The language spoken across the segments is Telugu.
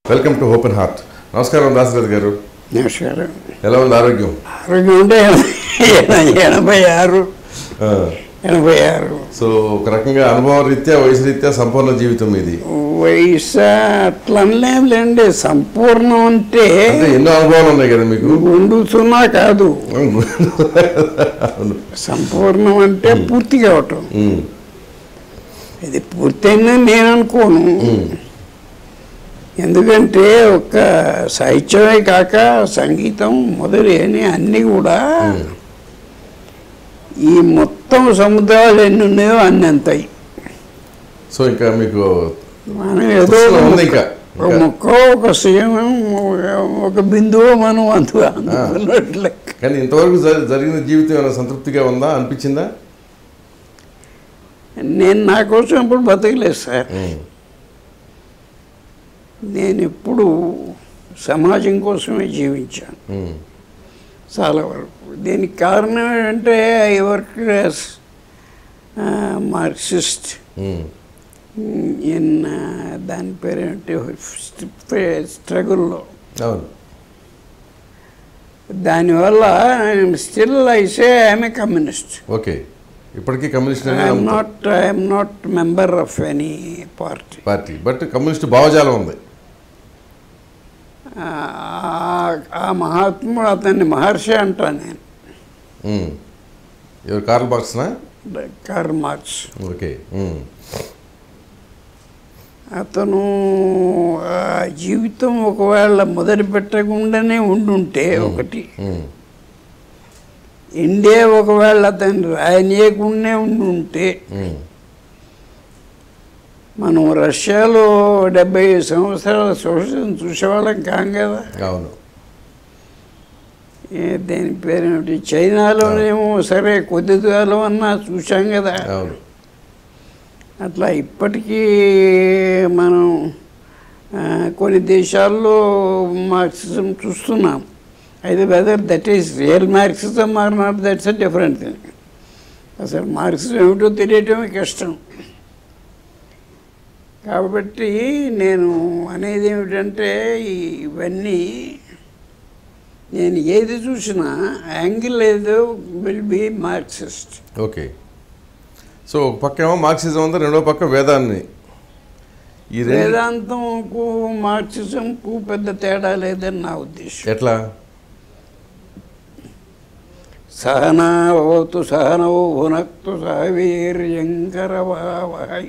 Welcome to open heart. నమస్కారం దాశరథి గారు. నమస్కారం. ఎలా ఉంది ఆరోగ్యం? ఆరోగ్యం అంటే 86. సో ఒక రకంగా అనుభవ రీత్యా వయసు రీత్యా సంపూర్ణ జీవితం ఇది. వయసు అట్లా అనలేండి. సంపూర్ణం అంటే ఎన్నో అనుభవాలు ఉన్నాయి కదా మీకు. గుండుతున్నా కాదు, సంపూర్ణం అంటే పూర్తి కావటం. ఇది పూర్తయిందని నేను అనుకోను. ఎందుకంటే ఒక సాహిత్యమే కాక సంగీతం మొదలైన అన్నీ కూడా ఈ మొత్తం సముద్రాలు ఎన్ని ఉన్నాయో అన్ని అంతాయి. సో ఇంకా మీకు మనం ఏదో ఒక మొక్క, ఒక సీమం, ఒక బిందువు మనం అందుకున్నట్లే. కానీ ఇంతవరకు జరిగిన జీవితం ఏమైనా సంతృప్తిగా ఉందా, అనిపించిందా? నేను నా కోసం ఎప్పుడు బతకలేదు సార్. నేను ఎప్పుడు సమాజం కోసమే జీవించాను చాలా వరకు. దీనికి కారణం ఏంటంటే I work as Marxist in దాని పేరేంటి స్ట్రగుల్లో. దానివల్ల still I say I'm a communist. Okay, ఇప్పటికీ communist. I'm not member of any party but communist భావజాలం ఉంది. ఆ మహాత్ముడు, అతన్ని మహర్షి అంటాను నేను. ఎవరు? కార్ల్ మార్క్స్నా? Karl Marx. ఓకే. అతను జీవితం ఒకవేళ మొదలు పెట్టకుండానే ఉండుంటే, ఒకటి ఇండియా ఒకవేళ అతన్ని రాయనీయకుండానే ఉండుంటే, మనం రష్యాలో 70 సంవత్సరాల సోషలిజం చూసేవాళ్ళం కాం కదా. అవును. దేని పేరేమిటి, చైనాలోనేమో సరే కొద్ది కాలం అన్నా చూసాం కదా. అట్లా ఇప్పటికీ మనం కొన్ని దేశాల్లో మార్క్సిజం చూస్తున్నాం. అయితే whether that is real Marxism or not, that's a different thing. అసలు మార్క్సిజం ఏమిటో తెలియటమే కష్టం. కాబట్టి నేను అనేది ఏమిటంటే, ఇవన్నీ నేను ఏది చూసినా యాంగిల్ ఏదో will be Marxist. Okay. So ఒక పక్క ఏమో మార్క్సిజం ఉంది, రెండో పక్క వేదాన్ని. ఈ వేదాంతంకు మార్క్సిజంకు పెద్ద తేడా లేదని నా ఉద్దేశం. ఎట్లా? సహనావతు సహనౌ భునక్తు సహవీర్యంకరవావహై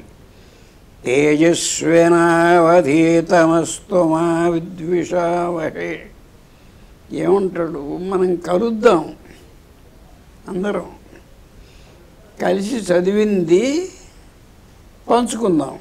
తేజస్వినావధీతమస్తు మా విద్విషావహే. ఏమంటాడు, మనం కలుద్దాం, అందరం కలిసి చదివింది పంచుకుందాం,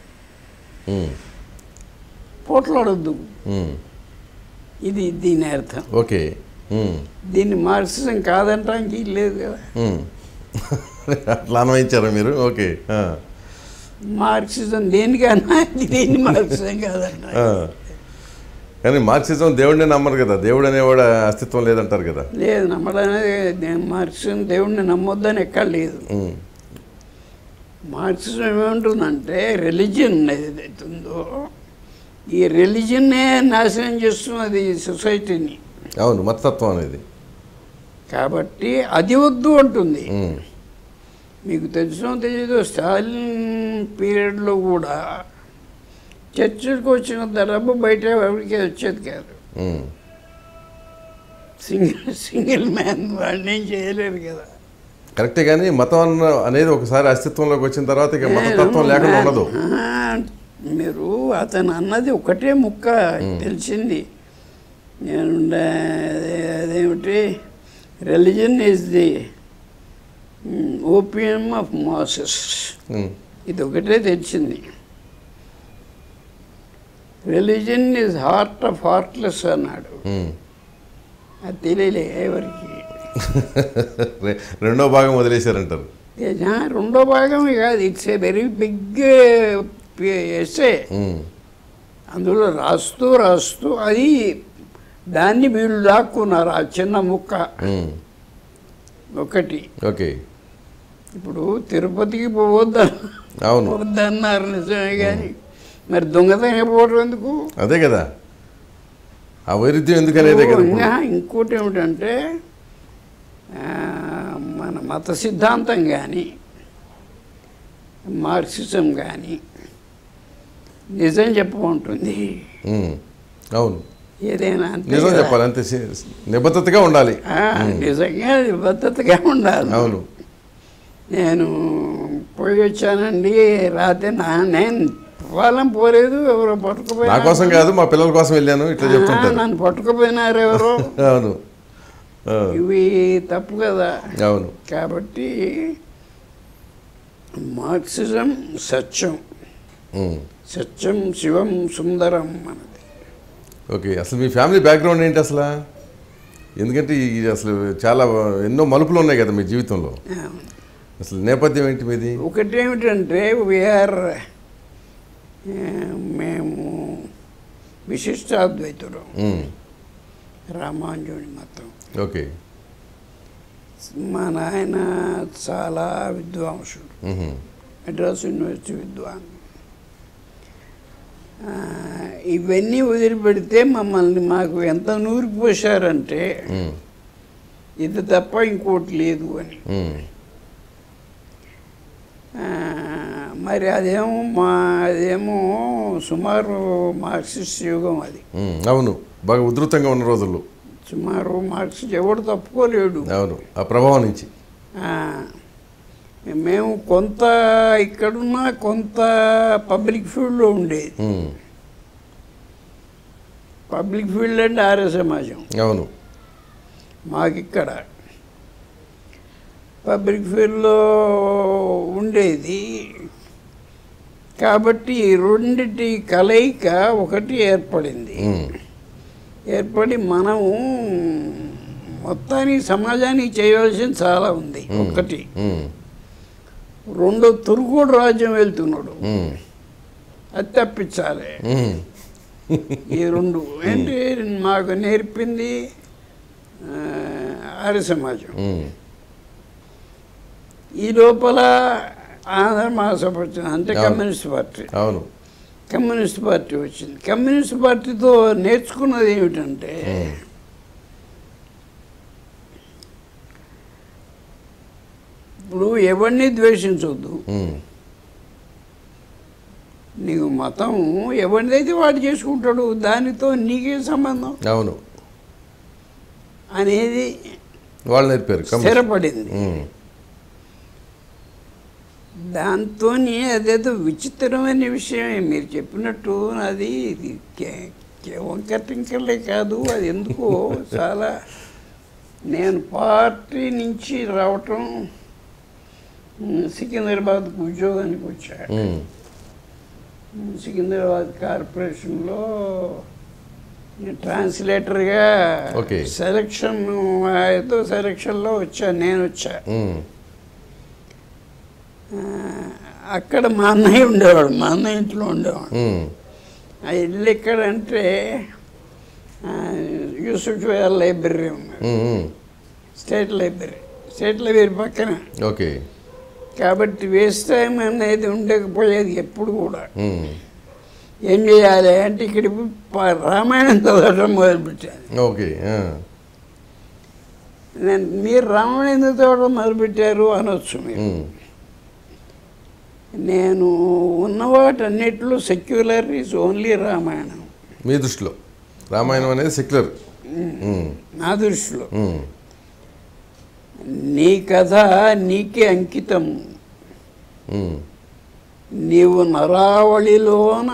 పోట్లాడొద్దు. ఇది దీని అర్థం. ఓకే. దీన్ని మార్క్సిజం కాదంటానికి లేదు కదా. అట్లా అన్వయించారా మీరు? ఓకే. మార్క్సిజం దేనికన్నా దీన్ని మార్క్సిజం కాదంట. కానీ మార్క్సిజం దేవుడిని నమ్మరు కదా, దేవుడు అనేవాడు అస్తిత్వం లేదంటారు కదా. లేదు, నమ్మడనేది మార్క్సిజం దేవుడిని నమ్మొద్దని ఎక్కడ లేదు. మార్క్సిజం ఏమంటుందంటే, రిలీజియన్ ఏదైతుందో ఈ రిలీజియన్నే నాశనం చేస్తున్నది సొసైటీని. అవును, మతతత్వం అనేది. కాబట్టి అది వద్దు అంటుంది. మీకు తెలిసిన తెలియదు, స్టాలిన్ పీరియడ్లో కూడా చర్చికి వచ్చిన డబ్బు బయట ఎవరికి వచ్చేది కాదు. సింగిల్ మ్యాన్ వాడిని ఏం చేయలేరు కదా. కరెక్టే. కానీ మతం అనేది ఒకసారి అస్తిత్వంలోకి వచ్చిన తర్వాత ఇక మతతత్వం లేకుండా ఉండదు. మీరు అతను అన్నది ఒకటే ముక్క తెలిసింది. నేను అదేమిటి, religion is the opium of masses. ఇది ఒకటే తెలిసింది. Religion is heart of heartless అన్నాడు. అది తెలియలే ఎవరికి. రెండో భాగం వదిలేశారంటారు. రెండో భాగమే కాదు, it's a very big essay. అందులో రాస్తూ అది దాన్ని వీళ్ళు దాక్కున్నారు, ఆ చిన్న ముక్క ఒకటి. ఓకే. ఇప్పుడు తిరుపతికి పోవద్దన్నారు నిజమే, కానీ మరి దొంగతనం పోవడం ఎందుకు? అదే కదా, ఆ వైరుధ్యం ఎందుకనేదే కదా. ఇంకోటి ఏమిటంటే మన మత సిద్ధాంతం కానీ మార్క్సిజం కానీ నిజం చెప్పమంటుంది. అవును, ఏదైనా నిజం చెప్పాలి, అంతే నిబద్ధతగా ఉండాలి. నిజంగా నిబద్ధతగా ఉండాలి. అవును, నేను పోయి వచ్చానండి రాత్రి, నేను వాళ్ళం పోలేదు, ఎవరో పట్టుకుపోయినా, నా కోసం కాదు మా పిల్లల కోసం వెళ్ళాను ఇట్లా చెప్తుంటారు. నన్ను పట్టుకుపోయినారు ఎవరో. అవును, ఇవి తప్పు కదా. అవును, కాబట్టి మార్క్సిజం సత్యం, సత్యం శివం సుందరం మనది. ఓకే, అసలు మీ ఫ్యామిలీ బ్యాక్గ్రౌండ్ ఏంటి అసలు? ఎందుకంటే అసలు చాలా ఎన్నో మలుపులు ఉన్నాయి కదా మీ జీవితంలో, అసలు నేపథ్యం ఏంటి మీది? ఒకటి ఏమిటంటే వీఆర్ మేము విశిష్టాద్వైతుడు, రామానుజుని మతం. ఓకే, మా నాయన చాలా విద్వాంసుడు, మెడ్రాస్ యూనివర్సిటీ విద్వాన్. ఇవన్నీ వదిలిపెడితే మమ్మల్ని మాకు ఎంత నూరికి పోశారంటే ఇది తప్ప ఇంకోటి లేదు అని. మరి అదేమో సుమారు మార్క్సిస్ట్ యుగం అది. అవును, బాగా ఉధృతంగా ఉన్న రోజుల్లో సుమారు మార్క్సిస్ట్ ఎవడు తప్పుకోలేడు. అవును, ఆ ప్రభావం నుంచి మేము కొంత ఇక్కడున్నా కొంత పబ్లిక్ ఫీల్డ్లో ఉండేది. పబ్లిక్ ఫీల్డ్ అంటే ఆర్య సమాజం. అవును, మాకిక్కడ పబ్లిక్ ఫీల్డ్లో ఉండేది కాబట్టి రెండిటి కలయిక ఒకటి ఏర్పడింది. ఏర్పడి మనము మొత్తానికి సమాజానికి చేయవలసింది చాలా ఉంది. ఒకటి, రెండో తుర్కోడు రాజ్యం వెళ్తున్నాడు, అది తప్పించాలి. ఈ రెండు ఏంటి మాకు నేర్పింది ఆర్య సమాజం. ఈ లోపల ఆంధ్ర మహాసభ వచ్చింది, అంటే కమ్యూనిస్ట్ పార్టీ. అవును, కమ్యూనిస్ట్ పార్టీ వచ్చింది. కమ్యూనిస్ట్ పార్టీతో నేర్చుకున్నది ఏమిటంటే ఇప్పుడు ఎవరిని ద్వేషించవద్దు, నీకు మతం ఎవరిదైతే వాడు చేసుకుంటాడు, దానితో నీకే సంబంధం. అవును అనేది వాళ్ళు నేర్పారు, స్థిరపడింది. దాంతో అదేదో విచిత్రమైన విషయం మీరు చెప్పినట్టు, అది వంకర టింకర్లే కాదు, అది ఎందుకో చాలా. నేను పార్టీ నుంచి రావటం, సికింద్రాబాద్కు ఉద్యోగానికి వచ్చాడు. సికింద్రాబాద్ కార్పొరేషన్లో ట్రాన్స్లేటర్గా సెలక్షన్లో వచ్చాను. నేను వచ్చా. అక్కడ మా అన్నయ్య ఉండేవాడు, మా అన్నయ్య ఇంట్లో ఉండేవాడు. ఆ ఇల్లు ఎక్కడంటే యూసుఫ్ లైబ్రరీ ఉంది, స్టేట్ లైబ్రరీ పక్కన. ఓకే, కాబట్టి వేస్ట్ టైం అనేది ఉండకపోయేది ఎప్పుడు కూడా. ఏం చేయాలి అంటే ఇక్కడ రామాయణం చదవడం మొదలుపెట్టాను. ఓకే, మీరు రామాయణం ఎందుకు చదవడం మొదలుపెట్టారు అనొచ్చు మీరు. నేను ఉన్నవాటన్నిటిలో సెక్యులర్ ఈజ్ ఓన్లీ రామాయణం. మీ దృష్టిలో రామాయణం అనేది సెక్యులర్? నా దృష్టిలో నీ కథ నీకే అంకితం. నీవు నరావళిలోన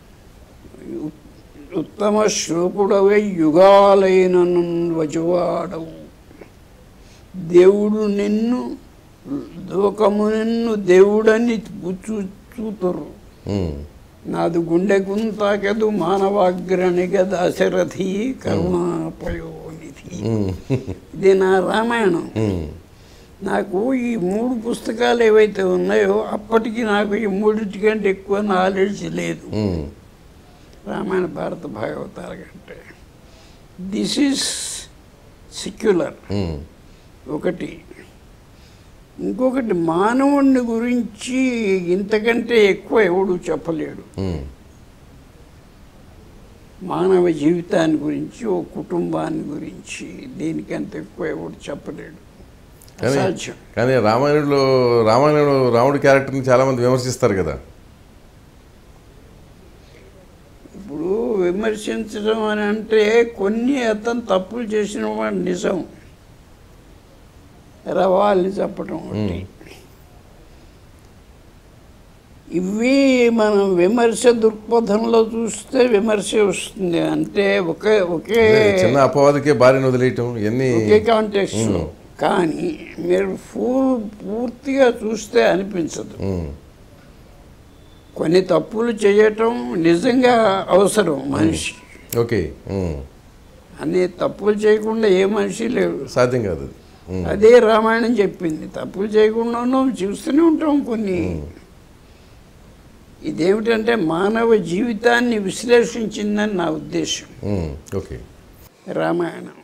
ఉత్తమ శ్లోకుడవై యుగాలైన వజువాడవు. దేవుడు నిన్ను, లోకము నిన్ను దేవుడని చూతురు. నాది గుండెకుంతాకెదు మానవాగ్రణిగ దాశరథి కరుణాపయోనిధి. ఇది నా రామాయణం. నాకు ఈ 3 పుస్తకాలు ఏవైతే ఉన్నాయో అప్పటికి నాకు ఈ 3 కంటే ఎక్కువ నాలెడ్జ్ లేదు రామాయణ భారత భాగవతాల కంటే. దిస్ ఈజ్ సెక్యులర్ ఒకటి. ఇంకొకటి, మానవుడిని గురించి ఇంతకంటే ఎక్కువ ఎవడు చెప్పలేడు. మానవ జీవితాన్ని గురించి ఓ కుటుంబాన్ని గురించి దీనికంత ఎక్కువ ఎవడు చెప్పలేడు, అసాధ్యం. కానీ రామాయణంలో రాముడి క్యారెక్టర్ని చాలామంది విమర్శిస్తారు కదా. ఇప్పుడు విమర్శించడం అని అంటే కొన్ని అతను తప్పులు చేసిన వాడు నిజం, రవాల్ని చెప్పడం ఒకటి. ఇవి మనం విమర్శ దృక్పథంలో చూస్తే విమర్శ వస్తుంది. అంటే ఒకే చిన్న అపవాదికే భార్యను వదిలేయటం ఇవన్నీ ఒకే కాంటెక్స్లో. కానీ మీరు పూర్తిగా చూస్తే అనిపించదు. కొన్ని తప్పులు చేయటం నిజంగా అవసరం మనిషికి. ఓకే. అన్ని తప్పులు చేయకుండా ఏ మనిషి లేవు, సాధ్యం కాదు. అదే రామాయణం చెప్పింది. తప్పులు చేయకుండా ఉన్నాం, చూస్తూనే ఉంటాం కొన్ని. ఇదేమిటంటే మానవ జీవితాన్ని విశ్లేషించిందని నా ఉద్దేశం ఓకే రామాయణం.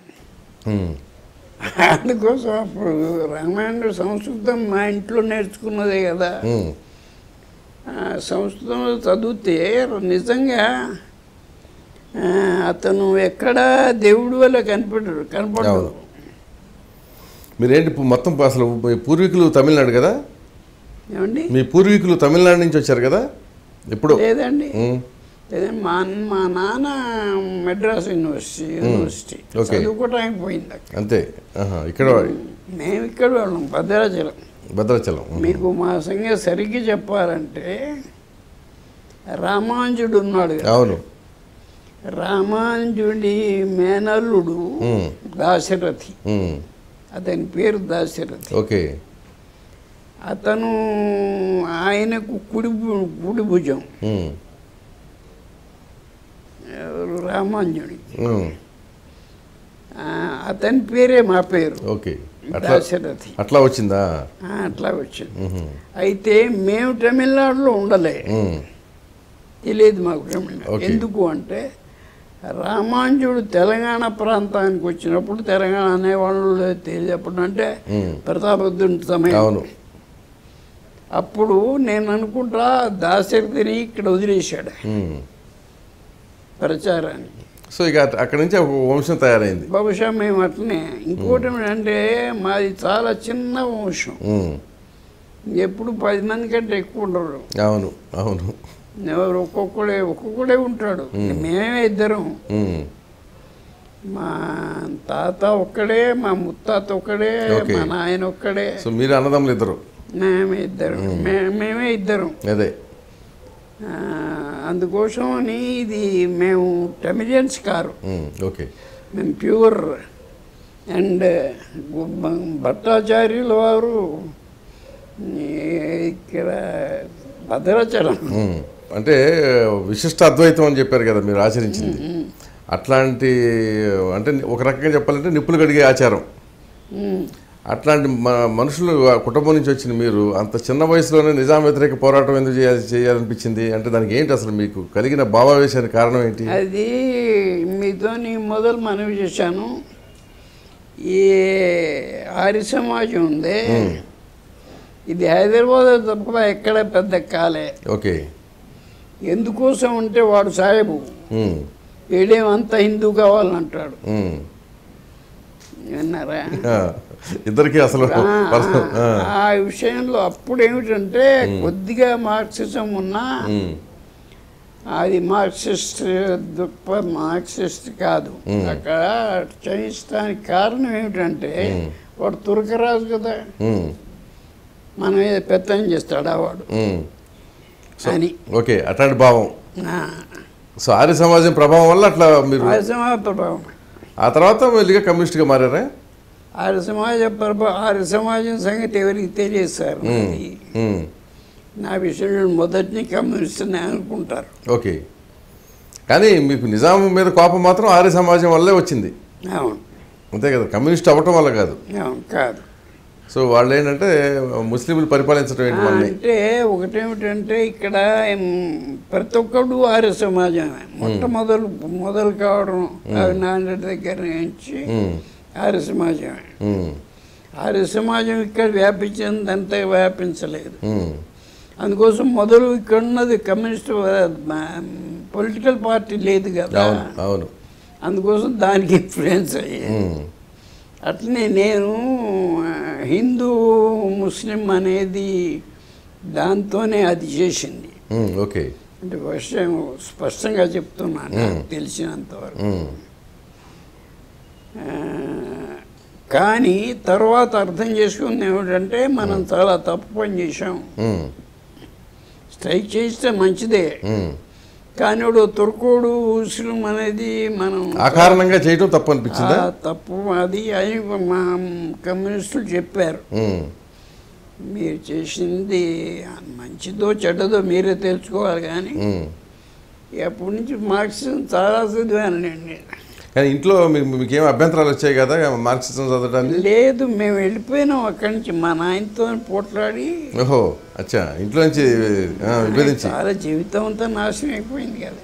అందుకోసం అప్పుడు రామాయణం సంస్కృతం మా ఇంట్లో నేర్చుకున్నదే కదా. సంస్కృతంలో చదివితే నిజంగా అతను ఎక్కడ దేవుడి వల్ల కనపడడు. మీరేంటి మొత్తం అసలు పూర్వీకులు తమిళనాడు కదా? ఏమండి, మీ పూర్వీకులు తమిళనాడు నుంచి వచ్చారు కదా? ఇప్పుడు లేదండి, మా నాన్న మెడ్రాస్ యూనివర్సిటీ చదువుకోవడానికి పోయింది. అంతే. ఇక్కడ మేము ఇక్కడ వాళ్ళం భద్రాచలం. మీకు మా సంగతి సరిగ్గా చెప్పాలంటే రామానుజుడు ఉన్నాడు కదా. అవును. రామానుజుడి మేనల్లుడు దాశరథి, అతని పేరు దాశరథి. ఓకే. అతను ఆయనకు కుడి భుజం రామానుజుడికి. అతని పేరే మా పేరు. ఓకే. దాశరథి. అట్లా వచ్చిందా? అట్లా వచ్చింది. అయితే మేము తమిళనాడులో ఉండలే, తెలియదు మాకు తమిళనాడు. ఎందుకు అంటే రామానుజుడు తెలంగాణ ప్రాంతానికి వచ్చినప్పుడు, తెలంగాణ అనేవాళ్ళు తెలియప్పుడు అంటే ప్రతాపరుద్రుని సమయం. అప్పుడు నేను అనుకుంటా దాశరథిని ఇక్కడ వదిలేశాడు ప్రచారానికి. సో ఇక అక్కడి నుంచి ఒక వంశం తయారైంది బహుశా. మేము అట్లనే. ఇంకోటి ఏంటంటే మాది చాలా చిన్న వంశం, ఎప్పుడు 10 మంది కంటే ఎక్కువ ఉండరు. అవును అవును. ఎవరు ఒక్కొక్కడే ఉంటాడు. మేమే ఇద్దరం, మా తాత ఒక్కడే, మా ముత్తాత ఒక్కడే, మా నాయన ఒక్కడే. సో మీరు అన్నదమ్ములు ఇద్దరు? మేమే ఇద్దరం. అదే. అందుకోసమని ఇది మేము టమిలియన్స్ కారు. ఓకే. మేము ప్యూర్. అండ్ భట్టాచార్యుల వారు ఇక్కడ భద్రాచలం. అంటే విశిష్ట అద్వైతం అని చెప్పారు కదా మీరు ఆచరించింది. అట్లాంటి అంటే ఒక రకంగా చెప్పాలంటే నిప్పులు కడిగే ఆచారం. అట్లాంటి మనుషులు కుటుంబం నుంచి వచ్చిన మీరు అంత చిన్న వయసులోనే నిజాం వ్యతిరేక పోరాటం ఎందుకు చేయాలనిపించింది? అంటే దానికి ఏంటి అసలు మీకు కలిగిన భావావేశానికి కారణం ఏంటి? అది మీతో మొదలు మనవి చేశాను. ఈ ఆర్య సమాజం ఉంది, ఇది హైదరాబాద్ తప్ప ఎక్కడ పెద్ద కాలే. ఓకే. ఎందుకోసం అంటే వాడు సాహెబు వీడేమంతా హిందూ కావాలంటాడు. విన్నారా? ఇద్దరికి అసలు ఆ విషయంలో అప్పుడు ఏమిటంటే కొద్దిగా మార్క్సిజం ఉన్నా అది మార్క్సిస్ట్ కాదు. అక్కడ చైస్తానికి కారణం ఏమిటంటే వాడు తురకరాజు కదా, మన మీద పెత్తనం చేస్తాడా వాడు అని. ఓకే. అట్లాంటి భావం. సో ఆర్య సమాజం ప్రభావం వల్ల అట్లా మీరు ఆర్య సమాజ ప్రభావం. ఆ తర్వాత మెల్లిగా కమ్యూనిస్ట్గా మారారా? ఆర్య సమాజం సంగతి ఎవరికి తెలియదు సార్. నా విషయంలో మొదటిని కమ్యూనిస్ట్ అని అనుకుంటారు. ఓకే. కానీ మీకు నిజాం మీద కోపం మాత్రం ఆర్య సమాజం వల్లే వచ్చింది. అవును, అంతే కదా, కమ్యూనిస్ట్ అవ్వటం వల్ల కాదు. అవును, కాదు. సో వాళ్ళు ఏంటంటే ముస్లింలు పరిపాలించడం ఏంటి మళ్ళీ అంటే ఒకటేమిటంటే ఇక్కడ ప్రతి ఒక్కడు ఆర్య సమాజమే. మొదలు కావడం నాన్న దగ్గర నుంచి ఆర్య సమాజమే. ఆర్య సమాజం ఇక్కడ వ్యాపించిందంతా వ్యాపించలేదు. అందుకోసం మొదలు ఇక్కడ ఉన్నది కమ్యూనిస్ట్ పొలిటికల్ పార్టీ లేదు కదా, అవును అవును. అందుకోసం దానికి ఇన్ఫ్లుయెన్స్ అయ్యాయి. అట్లనే నేను హిందూ ముస్లిం అనేది దాంతోనే అది చేసింది. ఓకే. అంటే విషయం స్పష్టంగా చెప్తున్నాను నాకు తెలిసినంతవరకు. కానీ తర్వాత అర్థం చేసుకుంది ఏమిటంటే మనం చాలా తప్పు పని చేసాం. స్ట్రైక్ చేస్తే మంచిదే, కానీ తుర్కోడు ముస్లిం అనేది మనం ఆ కారణంగా చేయడం తప్పు అనిపించిందా? తప్పు అది అని మా కమ్యూనిస్టులు చెప్పారు. మీరు చేసింది మంచిదో చెడ్డదో మీరే తెలుసుకోవాలి, కానీ ఎప్పటి నుంచి మార్క్సిజం చాలా చదివానండి. కానీ ఇంట్లో మీకేం అభ్యంతరాలు వచ్చాయి కదా మార్క్సిజం చదవడానికి? లేదు, మేము వెళ్ళిపోయినాం అక్కడి నుంచి మా నాయనతో పోట్లాడి. ఓహో, అచ్చా, ఇంట్లో నుంచి విభేదించి చాలా జీవితం అంతా నాశనం అయిపోయింది కదా.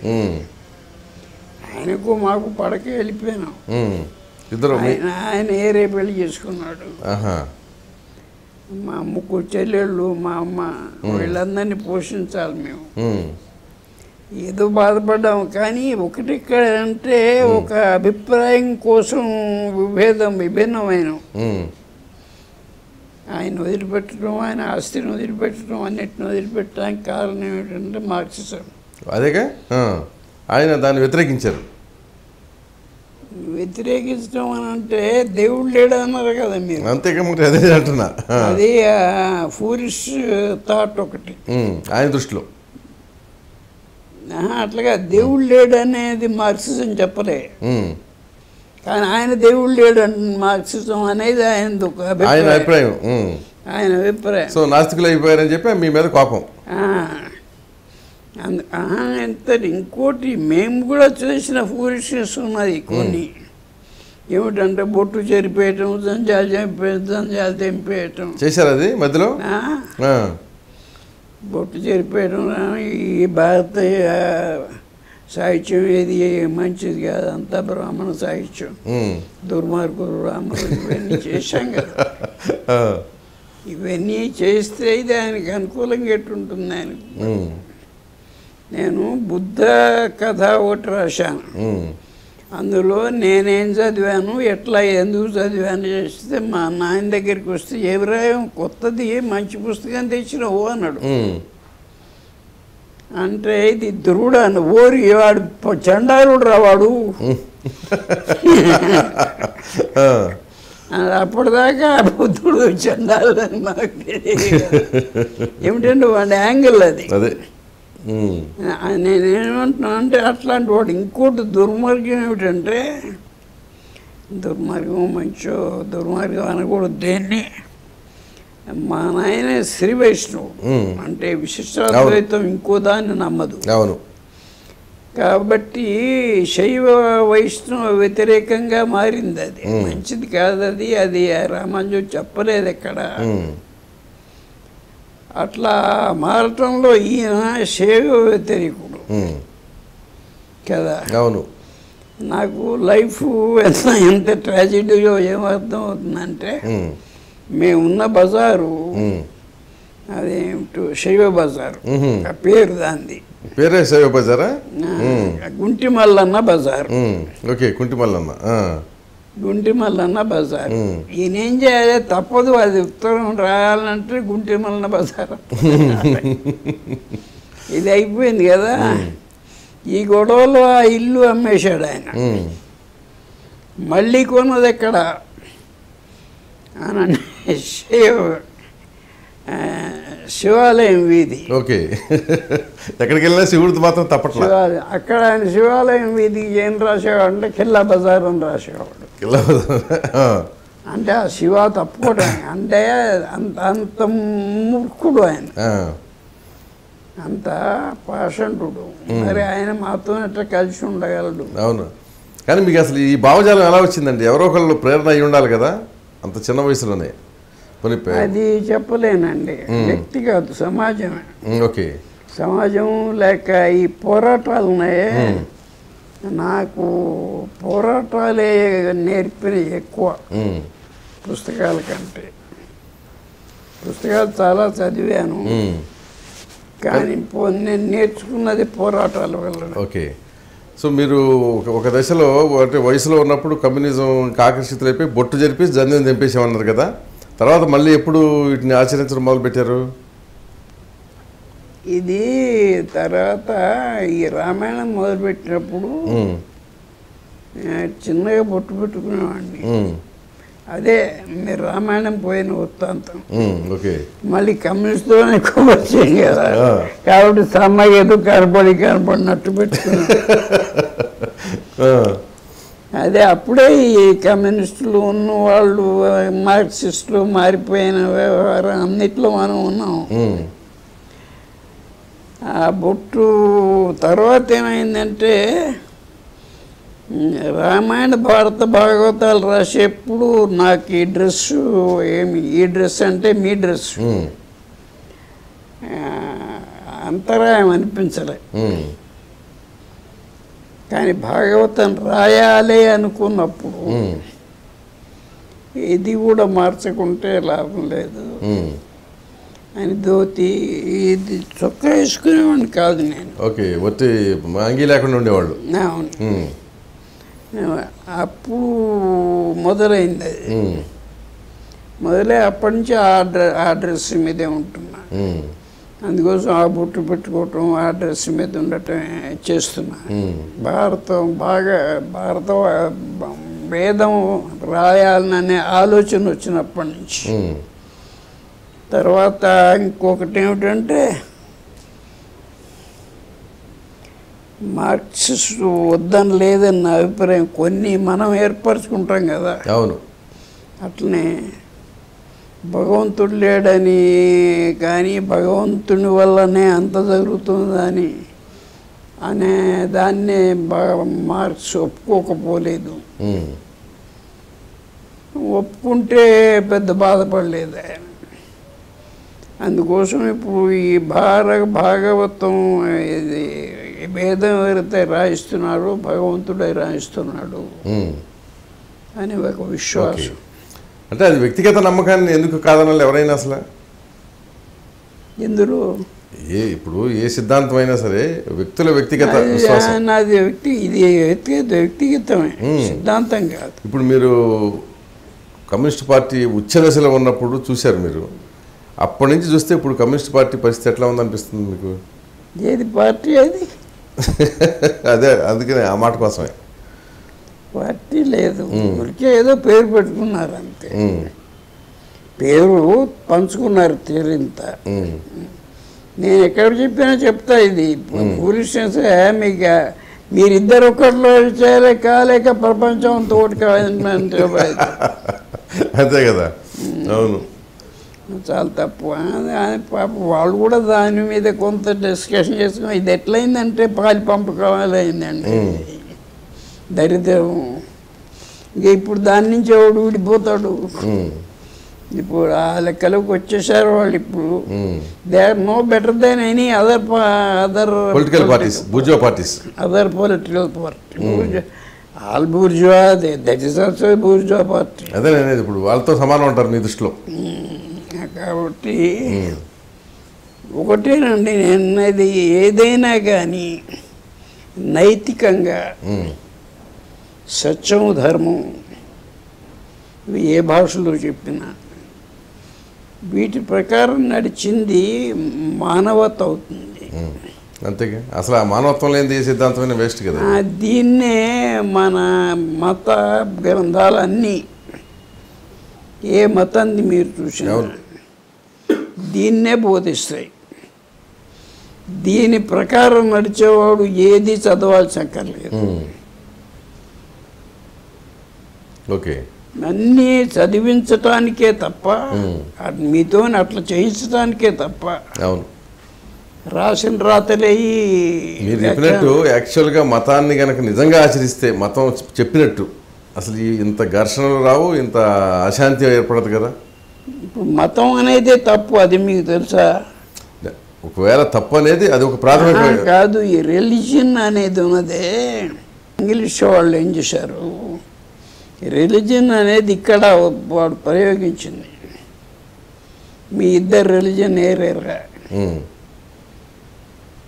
ఆయనకు మాకు పడక వెళ్ళిపోయినాం. ఇద్దరు ఆయన ఏరే పెళ్లి చేసుకున్నాడు. మా ముగ్గురు చెల్లెళ్ళు, మా అమ్మ, వీళ్ళందరినీ పోషించాలి మేము. ఏదో బాధపడ్డాము, కానీ ఒకటి ఇక్కడ అంటే ఒక అభిప్రాయం కోసం విభిన్నమైన ఆయన వదిలిపెట్టడం, ఆయన ఆస్తిని వదిలిపెట్టడం, అన్నిటిని వదిలిపెట్టడానికి కారణం ఏమిటంటే మార్క్సిజం. అదేగా ఆయన దాన్ని వ్యతిరేకించారు. వ్యతిరేకించడం అని అంటే దేవుడు లేడు అన్నారు కదా మీరు. అంతేగా అదే అంటున్నా. అది ఫూరిష్ థాట్ ఒకటి ఆయన దృష్టిలో. అట్లాగా దేవుడు లేడు అనేది మార్క్సిజం చెప్పలే, కానీ ఆయన దేవుడు లేడు మార్క్సిజం అనేది ఆయన అభిప్రాయం. ఆయన అభిప్రాయం. సో నాస్తికులు అయిపోయారని చెప్పి మీ మీద కోపం. ఎంత ఇంకోటి మేము కూడా చేసిన ఫూరిష్నెస్ ఉన్నది కొన్ని. ఏమిటంటే బొట్టు చెరిపేయటం, జంజాలు తెంపేయటం చేశారు. అది మధ్యలో బొట్టు చెరిపేయడం. ఈ భారతీయ సాహిత్యం ఏది మంచిది కాదు, అంతా బ్రాహ్మణ సాహిత్యం, దుర్మార్గులు బ్రాహ్మణులు, ఇవన్నీ చేశాం కదా. ఇవన్నీ చేస్తే ఇది ఆయనకి అనుకూలంగా ఎట్టుంటుంది ఆయనకు. నేను బుద్ధ కథ ఒకటి రాశాను. అందులో నేనేం చదివాను, ఎట్లా ఎందుకు చదివాను చేస్తే మా నాయన దగ్గరికి వస్తే ఎవరాయం కొత్తది మంచి పుస్తకం తెచ్చినావు అన్నాడు. అంటే ఇది ధ్రువుడు అని ఓరి వాడు చండాలుడు రావాడు. అప్పటిదాకా బుద్ధుడు చండాలు అని నాకు తెలియదు. ఏమిటంటే వాడి యాంగిల్ అది. నేనేమంటున్నా అంటే అట్లాంటి వాడు. ఇంకోటి దుర్మార్గం ఏమిటంటే, దుర్మార్గం మంచో దుర్మార్గం అనకూడదు దేన్ని. మా నాయన శ్రీ వైష్ణవుడు, అంటే విశిష్టాద్వైతం ఇంకో దాన్ని నమ్మదు. కాబట్టి శైవ వైష్ణవ వ్యతిరేకంగా మారింది. అది మంచిది కాదు. అది రామానుజం చెప్పలేదు ఎక్కడ. అట్లా మారటంలో ఈయన శైవ వ్యతిరేకుడు కదా. అవును. నాకు లైఫ్ ఎంత ట్రాజెడీయో ఏమర్థం అవుతుందంటే, మేమున్న బజారు అదేమిటో శైవ బజారు, ఆ పేరు దాంది. పేరే శైవ బజారా? గుంటిమల్లన్న బజారు. ఓకే, గుంటిమల్లన్న. గుంటిమల్లన్న బజార్. ఈయన ఏం చేయాలి, తప్పదు, అది ఉత్తరం రాయాలంటే గుంటిమల్లన్న బజార్. ఇది అయిపోయింది కదా. ఈ గొడవలో ఆ ఇల్లు అమ్మేశాడు ఆయన. మళ్ళీ కొన్నది ఎక్కడ అని శివాలయం వీధి. ఓకే, ఎక్కడికి వెళ్ళినా శివుడితో మాత్రం తప్పట్లేదు. అక్కడ ఆయన శివాలయం వీధికి ఏం రాసేవాడు అంటే కిల్లా బజార్ అని రాసేవాడు. అంటే ఆ శివ తప్పుకోవడం అంటే అంత మూర్ఖుడు ఆయన, అంత పాషంటుడు. మరి ఆయన మాతో ఎట్లా కలిసి ఉండగలడు? అవును. కానీ మీకు అసలు ఈ భావజాలం ఎలా వచ్చిందండి? ఎవరో ఒకళ్ళు ప్రేరణ అయి ఉండాలి కదా అంత చిన్న వయసులోనే. అది చెప్పలేనండి, వ్యక్తి కాదు, సమాజమే. ఓకే, సమాజం లేక ఈ పోరాటాలు ఉన్నాయే, నాకు పోరాటాలే నేర్పినవి ఎక్కువ పుస్తకాల కంటే. పుస్తకాలు చాలా చదివాను, కానీ నేను నేర్చుకున్నది పోరాటాల వల్ల. ఓకే. సో మీరు ఒక దశలో అంటే వయసులో ఉన్నప్పుడు కమ్యూనిజంకి ఆకర్షితులైపోయి బొట్టు జరిపి జంధ్యం తెంపేసామన్నారు కదా, తర్వాత మళ్ళీ ఎప్పుడు వీటిని ఆచరించడం మొదలుపెట్టారు? ఇది తర్వాత ఈ రామాయణం మొదలుపెట్టినప్పుడు చిన్నగా బొట్టు పెట్టుకునేవాడిని. అదే మీరు రామాయణం పోయిన వృత్తాంతం. ఓకే. మళ్ళీ కమ్యూనిస్ట్తోనే ఎక్కువ వచ్చాయి కదా, కాబట్టి సమ్మగా ఏదో కనపడినట్టు పెట్టుకున్నాను. అదే అప్పుడే ఈ కమ్యూనిస్టులు ఉన్న వాళ్ళు మార్క్సిస్టులు మారిపోయిన వ్యవహారం అన్నిట్లో మనం ఉన్నాం. ఆ బొట్టు తర్వాత ఏమైందంటే రామాయణ భారత భాగవతాలు రాసేప్పుడు నాకు ఈ డ్రెస్సు ఈ డ్రెస్ అంటే మీ డ్రెస్ అంతరాయం అనిపించలే. కానీ భాగవతం రాయాలి అనుకున్నప్పుడు ఇది కూడా మార్చకుంటే లాభం లేదు అని ధోతి ఇది చొక్కా వేసుకునేవాడిని కాదు నేను. ఓకే. ఒత్తి అంగీ లేకుండా ఉండేవాళ్ళు. అవును. అప్పుడు మొదలైంది అది. మొదలై అప్పటి నుంచి ఆ డ్రెస్ మీదే ఉంటున్నా. అందుకోసం ఆ బొట్టు పెట్టుకోవటం ఆ డ్రెస్ మీద ఉండటం చేస్తున్నా. భారత వేదం రాయాలనే ఆలోచన వచ్చినప్పటి నుంచి. తర్వాత ఇంకొకటి ఏమిటంటే మార్క్సిస్టు వద్దని లేదని నా అభిప్రాయం. కొన్ని మనం ఏర్పరచుకుంటాం కదా. అవును. అట్లనే భగవంతుడు లేడని కానీ భగవంతుని వల్లనే అంత జరుగుతుందని అనే దాన్నే మార్క్స్ ఒప్పుకోకపోలేదు. ఒప్పుకుంటే పెద్ద బాధపడలేదు ఆయన. అందుకోసం ఇప్పుడు ఈ భాగవతం ఇది వేదం ఎవరైతే రాయిస్తున్నాడో భగవంతుడే రాయిస్తున్నాడు అని ఒక విశ్వాసం. అంటే అది వ్యక్తిగత నమ్మకాన్ని ఎందుకు కాదనాలి ఎవరైనా అసలు? ఇందులో ఇప్పుడు ఏ సిద్ధాంతం అయినా సరే వ్యక్తుల వ్యక్తిగత విశ్వాసం. అది ఇది వ్యక్తిగతమే, సిద్ధాంతం కాదు. ఇప్పుడు మీరు కమ్యూనిస్ట్ పార్టీ ఉచ్చ దశలో ఉన్నప్పుడు చూశారు మీరు. అప్పటి నుంచి చూస్తే ఇప్పుడు కమ్యూనిస్ట్ పార్టీ పరిస్థితి ఎట్లా ఉందనిపిస్తుంది మీకు? ఏది పార్టీ అది? అదే అందుకనే ఆ మాట కోసమే. పార్టీ లేదు, ఊరికే ఏదో పేరు పెట్టుకున్నారు అంతే. పేరు పంచుకున్నారు తేలింత. నేను ఎక్కడ చెప్పినా చెప్తా. ఇది పోలీస్ స్టేషన్ మీకు మీరిద్దరు ఒక్కట్లో చేయాలి కాలేక ప్రపంచం తోటి కావాలంటే అంతే కదా. అవును. చాలా తప్పు. పాప వాళ్ళు కూడా దాని మీద కొంత డిస్కషన్ చేసుకుని ఇది ఎట్లయిందంటే పాలి పంపు కావాలైందండి దరిద్రం. ఇక ఇప్పుడు దాని నుంచి ఎవడు విడిపోతాడు? ఇప్పుడు ఆ లెక్కలోకి వచ్చేసారు వాళ్ళు. ఇప్పుడు they are no better then any other political parties, bourgeois parties, other political party. All bourgeois, that is also bourgeois party. అదే అనేది ఇప్పుడు వాళ్ళతో సమానం ఉంటారు మీ దృష్టిలో. కాబట్టి ఒకటేనండి నేనది, ఏదైనా కానీ నైతికంగా సత్యం ధర్మం ఇవి ఏ భాషలో చెప్పినా వీటి ప్రకారం నడిచింది మానవత అవుతుంది. అంతేగా. అసలు ఆ మానవత్వం లేని సిద్ధాంతమైన వేస్ట్ కదా. దీన్నే మన మత గ్రంథాలన్నీ ఏ మతాన్ని మీరు చూసినా దీన్నే బోధిస్తాయి. దీని ప్రకారం నడిచేవాడు ఏది చదవాల్సి అక్కర్లేదు. ఓకే. అన్నీ చదివించటానికే తప్ప మీతో అట్లా చేయించడానికే తప్ప అవును రాసిన రాతలేయి. మీరు చెప్పినట్టు యాక్చువల్గా మతాన్ని కనుక నిజంగా ఆచరిస్తే మతం చెప్పినట్టు అసలు ఇంత ఘర్షణలు రావు, ఇంత అశాంతి ఏర్పడదు కదా. ఇప్పుడు మతం అనేది తప్పు, అది మీకు తెలుసా? ఒకవేళ తప్పు అనేది అది ఒక ప్రాథమిక కాదు. ఈ రిలీజియన్ అనేది ఉన్నదే ఇంగ్లీష్ వాళ్ళు ఏం చేశారు, రిలీజియన్ అనేది ఇక్కడ వాడు ప్రయోగించింది. మీ ఇద్దరు రిలీజియన్ ఏరేరా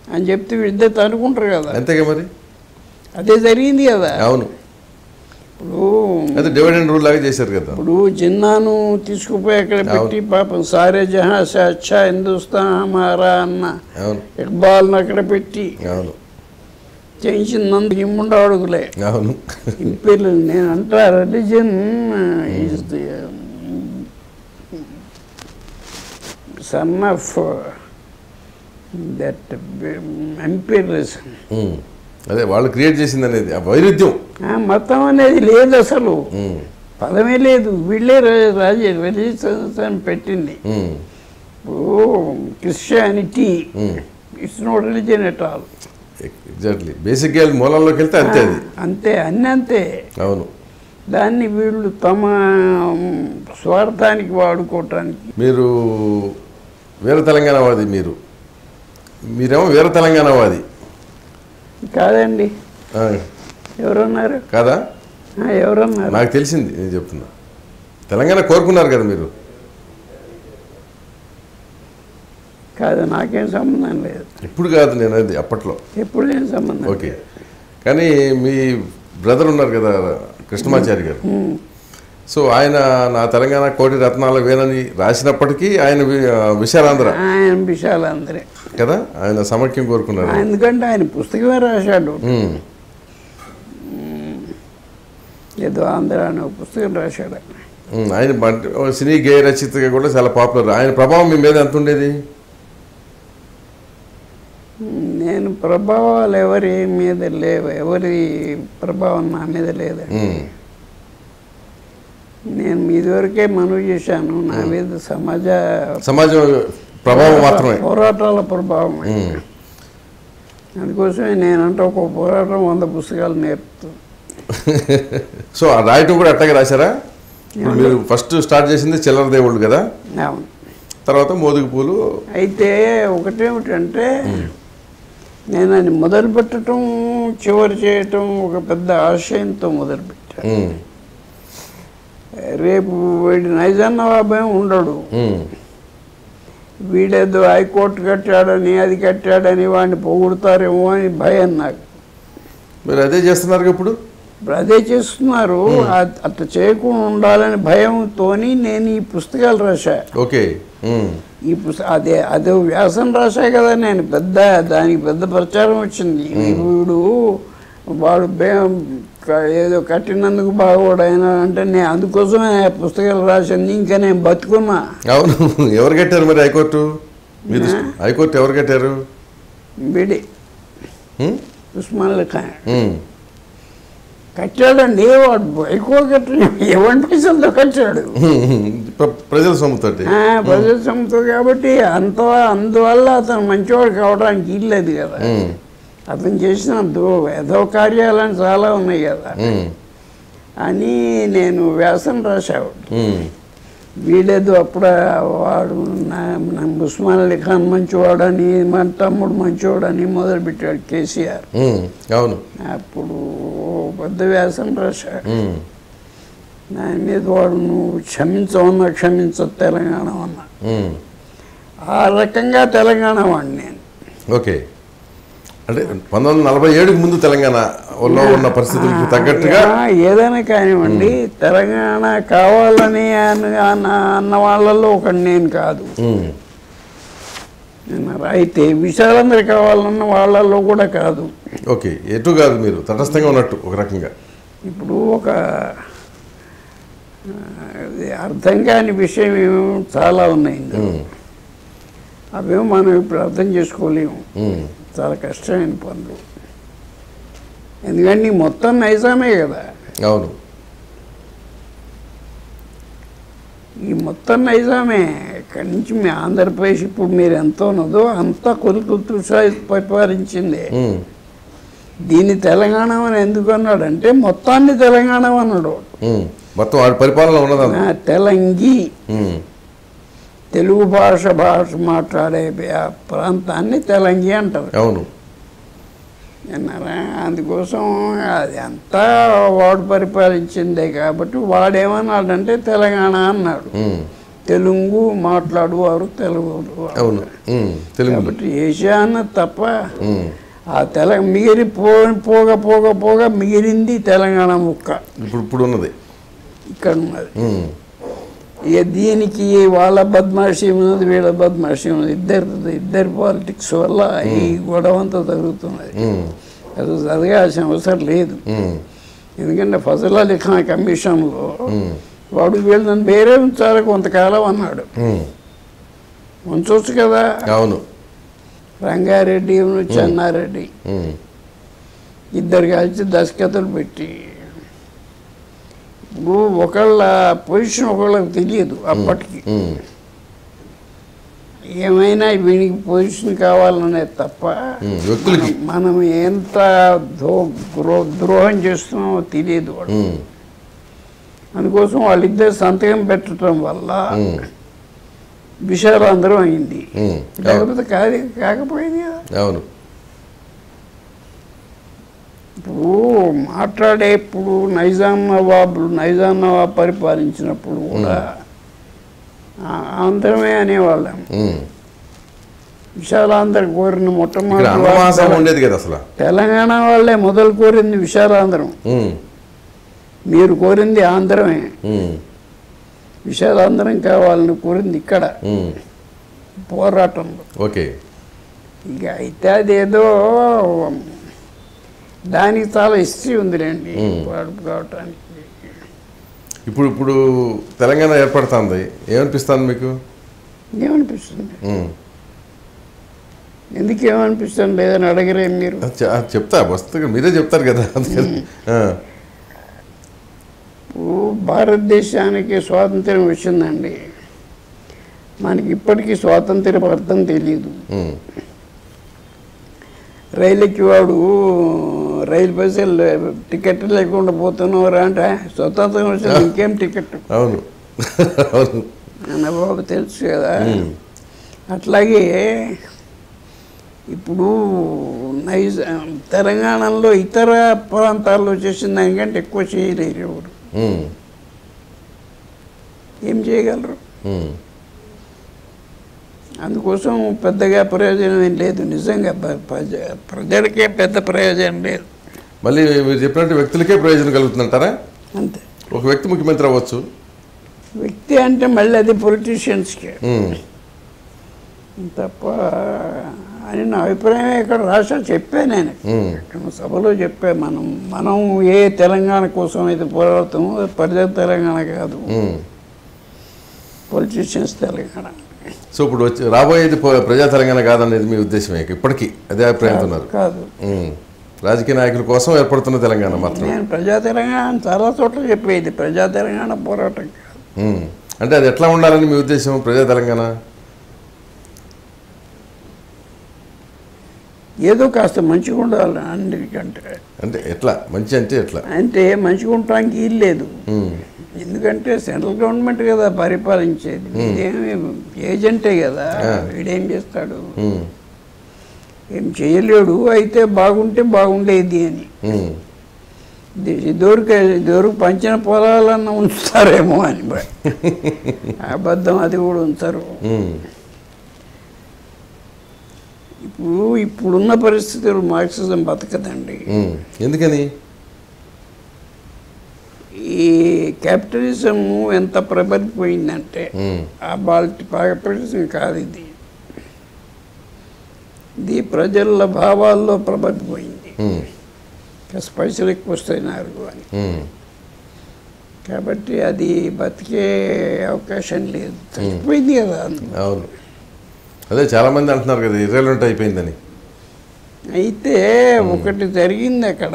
అని చెప్తే వీళ్ళిద్దరు అనుకుంటారు కదా, అంతేగా మరి. అదే జరిగింది కదా. అవును, ఇప్పుడు అయితే డివైడెండ్ రూల్ లాగా చేశారు కదా. ఇప్పుడు జిన్నాను తీసుకుపోయి అక్కడ పెట్టి పాపం సారే జహా సే అచ్చా హిందుస్థాన్ హమారా అన్న అవును ఇక్బాల్ని అక్కడ పెట్టి అవును చేయించినందుకు ఇమ్ముండ అడుగులే అవును ఇంపీరియల్. నేను అంటా religion is the son of that imperialism. అదే వాళ్ళు క్రియేట్ చేసింది అనేది ఆ వైరుధ్యం. మతం అనేది లేదు అసలు, పదమే లేదు. వీళ్ళే రిలీజన్ పెట్టింది. ఇప్పుడు Christianity it's no religion at all. Exactly, బేసిక్గా మూలంలోకి వెళ్తే అంతే అది. అంతే, అన్నీ అంతే. అవును, దాన్ని వీళ్ళు తమ స్వార్థానికి వాడుకోవటానికి. మీరు వీర తెలంగాణవాది, మీరేమో వీర తెలంగాణవాది కాదండి. ఎవరన్నారు? కాదా? ఎవరన్నారు? నాకు తెలిసింది, నేను చెప్తున్నా. తెలంగాణ కోరుకున్నారు కదా మీరు. కాదు, నాకేం సంబంధం లేదు. ఇప్పుడు కాదు, నేను అది అప్పట్లో. ఎప్పుడు ఏం సంబంధం. ఓకే, కానీ మీ బ్రదర్ ఉన్నారు కదా కృష్ణమాచారి గారు, సో ఆయన నా తెలంగాణ కోటి రత్నాల వేనని రాసినప్పటికీ ఆయన విశాలాంధ్ర కదా, ఆయన సమైక్యం కోరుకున్నారు. ఎందుకంటే ఆయన పుస్తకమే రాశాడు, ఏదో ఆంధ్ర అనే పుస్తకం రాశాడు ఆయన. సినీ గేయ రచయితగా కూడా చాలా పాపులర్. ఆయన ప్రభావం మీ మీద ఎంత ఉండేది? నేను ప్రభావాలు ఎవరి మీద లేవు, ఎవరి ప్రభావం నా మీద లేదండి. నేను ఇదివరకే మనవి చేశాను, నా మీద సమాజం ప్రభావం మాత్రమే, పోరాటాల ప్రభావం. అందుకోసమే నేనంటే ఒక పోరాటం 100 పుస్తకాలు నేర్పుతాను. సో ఆ రాయటం కూడా అట్లాగే రాశారా? మీరు ఫస్ట్ స్టార్ట్ చేసింది చిల్లర దేవుళ్ళు కదా, అవును, తర్వాత మోదుగు పూలు. అయితే ఒకటేమిటంటే నేను అది మొదలు పెట్టడం చివరి చేయటం ఒక పెద్ద ఆశయంతో మొదలుపెట్టాను. రేపు వీడి నైజాం నవాబేం ఉండడు, వీడేదో హైకోర్టు కట్టాడని అది కట్టాడని వాడిని పొగుడతారేమో అని భయం నాకు. మీరు అదే చేస్తున్నారు ఇప్పుడు? ఇప్పుడు అదే చేస్తున్నారు. అట్లా చేయకుండా ఉండాలని భయంతో నేను ఈ పుస్తకాలు రాశా. ఓకే, ఈ అదే వ్యాసం రాశా కదా నేను, దానికి పెద్ద ప్రచారం వచ్చింది. వాడు ఏదో కట్టినందుకు బాగోడైనా అంటే నేను అందుకోసమే పుస్తకాలు రాసింది. ఇంకా నేను బతుకున్నా. అవును, ఎవరు కట్టారు మరి హైకోర్టు? హైకోర్టు ఎవరు కట్టారు? బిడి ఉస్మాన్ ఖాన్ కట్టాడండి. వాడు హైకోర్టు కట్టాడు, ఎవరి పైసలతో కట్టాడు, ప్రజల సొమ్ముతో. ప్రజల సొమ్ముతో కాబట్టి అందువల్ల అతను మంచివాడు కావడానికి ఇల్లేదు కదా. అతను చేసిన ఏదో కార్యాలని చాలా ఉన్నాయి కదా అని నేను వ్యాసం రాశాడు. వీడేదో అప్పుడు వాడు ఉస్మాన్ అలీ ఖాన్ మంచివాడని, మన తమ్ముడు మంచివాడని మొదలుపెట్టాడు కేసీఆర్. అవును, అప్పుడు పెద్ద వ్యాసం రాశాడు. దాని మీద వాడు నువ్వు క్షమించవన్నా క్షమించ తెలంగాణ అన్నా. ఆ రకంగా తెలంగాణ వాడిని నేను. ఓకే, అంటే 1947కి ముందు తెలంగాణలో ఉన్న పరిస్థితులకు తగ్గట్టుగా ఏదైనా కానివ్వండి, తెలంగాణ కావాలని అన్న వాళ్ళల్లో ఒకటి నేను కాదు. అయితే విశాలందరూ కావాలన్న వాళ్ళల్లో కూడా కాదు. ఓకే, ఎటు కాదు, మీరు తటస్థంగా ఉన్నట్టు ఒక రకంగా. ఇప్పుడు ఒక అర్థం కాని విషయం చాలా ఉన్నాయి, అవేమో మనం ఇప్పుడు అర్థం చేసుకోలేము. చాలా కష్టమైన పనులు, ఎందుకంటే మొత్తం నైజామే కదా. అవును, ఈ మొత్తం నైజామే. ఇక్కడి నుంచి మీ ఆంధ్రప్రదేశ్ ఇప్పుడు మీరు ఎంత ఉన్నదో అంతా కొలుకుతూ పరిపాలించిందే. దీన్ని తెలంగాణ అని ఎందుకు అన్నాడంటే మొత్తాన్ని తెలంగాణ అన్నాడు. మొత్తం వాడి పరిపాలన ఉన్నదా తెలంగి, తెలుగు భాష మాట్లాడే ప్రాంతాన్ని తెలంగి అంటారు. అవును, అన్నారా? అందుకోసం అది అంతా వాడు పరిపాలించిందే కాబట్టి వాడేమన్నాడంటే తెలంగాణ అన్నాడు. తెలుగు మాట్లాడువారు తెలుగు. అవును. తెలుగు. కాబట్టి ఏషియాన తప్ప ఆ మిగిలి పోగా పోగా పోగా మిగిలింది తెలంగాణ ముక్క ఇప్పుడు ఉన్నది ఇక్కడ ఉన్నది. ఇక దీనికి వాళ్ళ బద్మాషి ఉన్నది, వీళ్ళ బద్మాషి ఉన్నది, ఇద్దరి పాలిటిక్స్ వల్ల ఈ గొడవ అంతా జరుగుతున్నది. అది జరగాల్సిన అవసరం లేదు. ఎందుకంటే ఫజల్ అలీ ఖాన్ కమిషన్లో వాడు వీళ్ళు నన్ను వేరే ఉంచాలి కొంతకాలం అన్నాడు. ఉంచవచ్చు కదా. అవును. రంగారెడ్డి చెన్నారెడ్డి ఇద్దరు కలిసి దశకథలు పెట్టి ఇప్పుడు ఒకళ్ళ పొజిషన్ ఒకళ్ళకి తెలియదు అప్పటికి. ఏమైనా వీనికి పొజిషన్ కావాలనేది తప్ప మనం ఎంత ద్రోహం చేస్తున్నామో తెలియదు వాడు. అందుకోసం వాళ్ళిద్దరు సంతకం పెట్టడం వల్ల విశాలాంధ్రం అయింది. లేకపోతే కాకపోయింది కదా. అవును. ఇప్పుడు మాట్లాడేప్పుడు నైజాం నవాబ్ పరిపాలించినప్పుడు కూడా ఆంధ్రమే అనేవాళ్ళం. విశాలాంధ్ర కోరిన మొట్టమొదటి ఉండేది కదా అసలు. తెలంగాణ వాళ్ళే మొదలు కోరింది విశాలాంధ్రం. మీరు కోరింది ఆంధ్రమే. విశాలాంధ్రం కావాలని కోరింది ఇక్కడ పోరాటంలో. ఓకే. ఇక అయితే అదేదో దానికి చాలా హిస్టరీ ఉందిలేండి వాడుపు కావటానికి. ఇప్పుడు తెలంగాణ ఏర్పడుతుంది, ఏమనిపిస్తుంది మీకు? ఏమనిపిస్తుంది? ఎందుకు ఏమనిపిస్తుంది లేదని అడగరేం మీరు? చెప్తా వస్తుంది, మీరే చెప్తారు కదా. భారతదేశానికి స్వాతంత్ర్యం వచ్చిందండి, మనకి ఇప్పటికీ స్వాతంత్ర్యం అర్థం తెలియదు. రైలుకి వాడు రైలు బస్సులు టికెట్ లేకుండా పోతున్నారా అంటే స్వతంత్రం వచ్చింది ఇంకేం టికెట్. అవును అన్నబాబు తెలుసు కదా. అట్లాగే ఇప్పుడు తెలంగాణలో ఇతర ప్రాంతాల్లో చేసిన దానికంటే ఎక్కువ చేయలేరు ఎవరు. ఏం చేయగలరు? అందుకోసం పెద్దగా ప్రయోజనం ఏం లేదు. నిజంగా ప్రజలకే పెద్ద ప్రయోజనం లేదు. మళ్ళీ మీరు చెప్పినట్టు వ్యక్తులకే ప్రయోజనం కలుగుతుందంటారా? అంతే. ఒక వ్యక్తి ముఖ్యమంత్రి అవ్వచ్చు. వ్యక్తి అంటే మళ్ళీ అది పొలిటీషియన్స్కే తప్ప అని నా అభిప్రాయం. ఇక్కడ రాష్ట్రం చెప్పా, నేను సభలో చెప్పా. మనం ఏ తెలంగాణ కోసం అయితే పోరాడుతామో ప్రజల తెలంగాణ కాదు, పొలిటీషియన్స్ తెలంగాణ. సో ఇప్పుడు రాబోయేది ప్రజా తెలంగాణ కాదనేది మీ ఉద్దేశమే? ఇప్పటికీ అదే అభిప్రాయంతున్నారు? కాదు, రాజకీయ నాయకుల కోసం ఏర్పడుతున్న తెలంగాణ మాత్రం. నేను ప్రజా తెలంగాణ చాలా చోట్ల చెప్పేది ప్రజా తెలంగాణ పోరాటం కాదు. అంటే అది ఎట్లా ఉండాలని మీ ఉద్దేశం? ప్రజా తెలంగాణ ఏదో కాస్త మంచిగా ఉండాలి అన్నిటికంటే. అంటే ఎట్లా మంచి అంటే ఎట్లా అంటే మంచిగా ఉండటానికి వీలు లేదు. ఎందుకంటే సెంట్రల్ గవర్నమెంట్ కదా పరిపాలించేది, ఇదేమి ఏజెంటే కదా. వీడేం చేస్తాడు? ఏం చేయలేడు. అయితే బాగుంటే బాగుండేది అని ఇదివరకు పంచిన పొలాలన్నా ఉంచుతారేమో అని అబద్ధం, అది కూడా ఉంచారు. ఇప్పుడున్న పరిస్థితులు మార్క్సిజం బతకదండి. ఎందుకని? ఈ క్యాపిటలిజం ఎంత ప్రబలిపోయిందంటే ఆ క్యాపిటలిజం కాదు ఇది, ఇది ప్రజల భావాల్లో ప్రబలిపోయింది. పైసలు ఎక్కువ వస్తున్నారు అని. కాబట్టి అది బతికే అవకాశం లేదు, చచ్చిపోయింది కదా. అవును, అదే చాలామంది అంటున్నారు కదా ఇర్రెలెవెంట్ అయిపోయిందని. అయితే ఒకటి జరిగింది అక్కడ.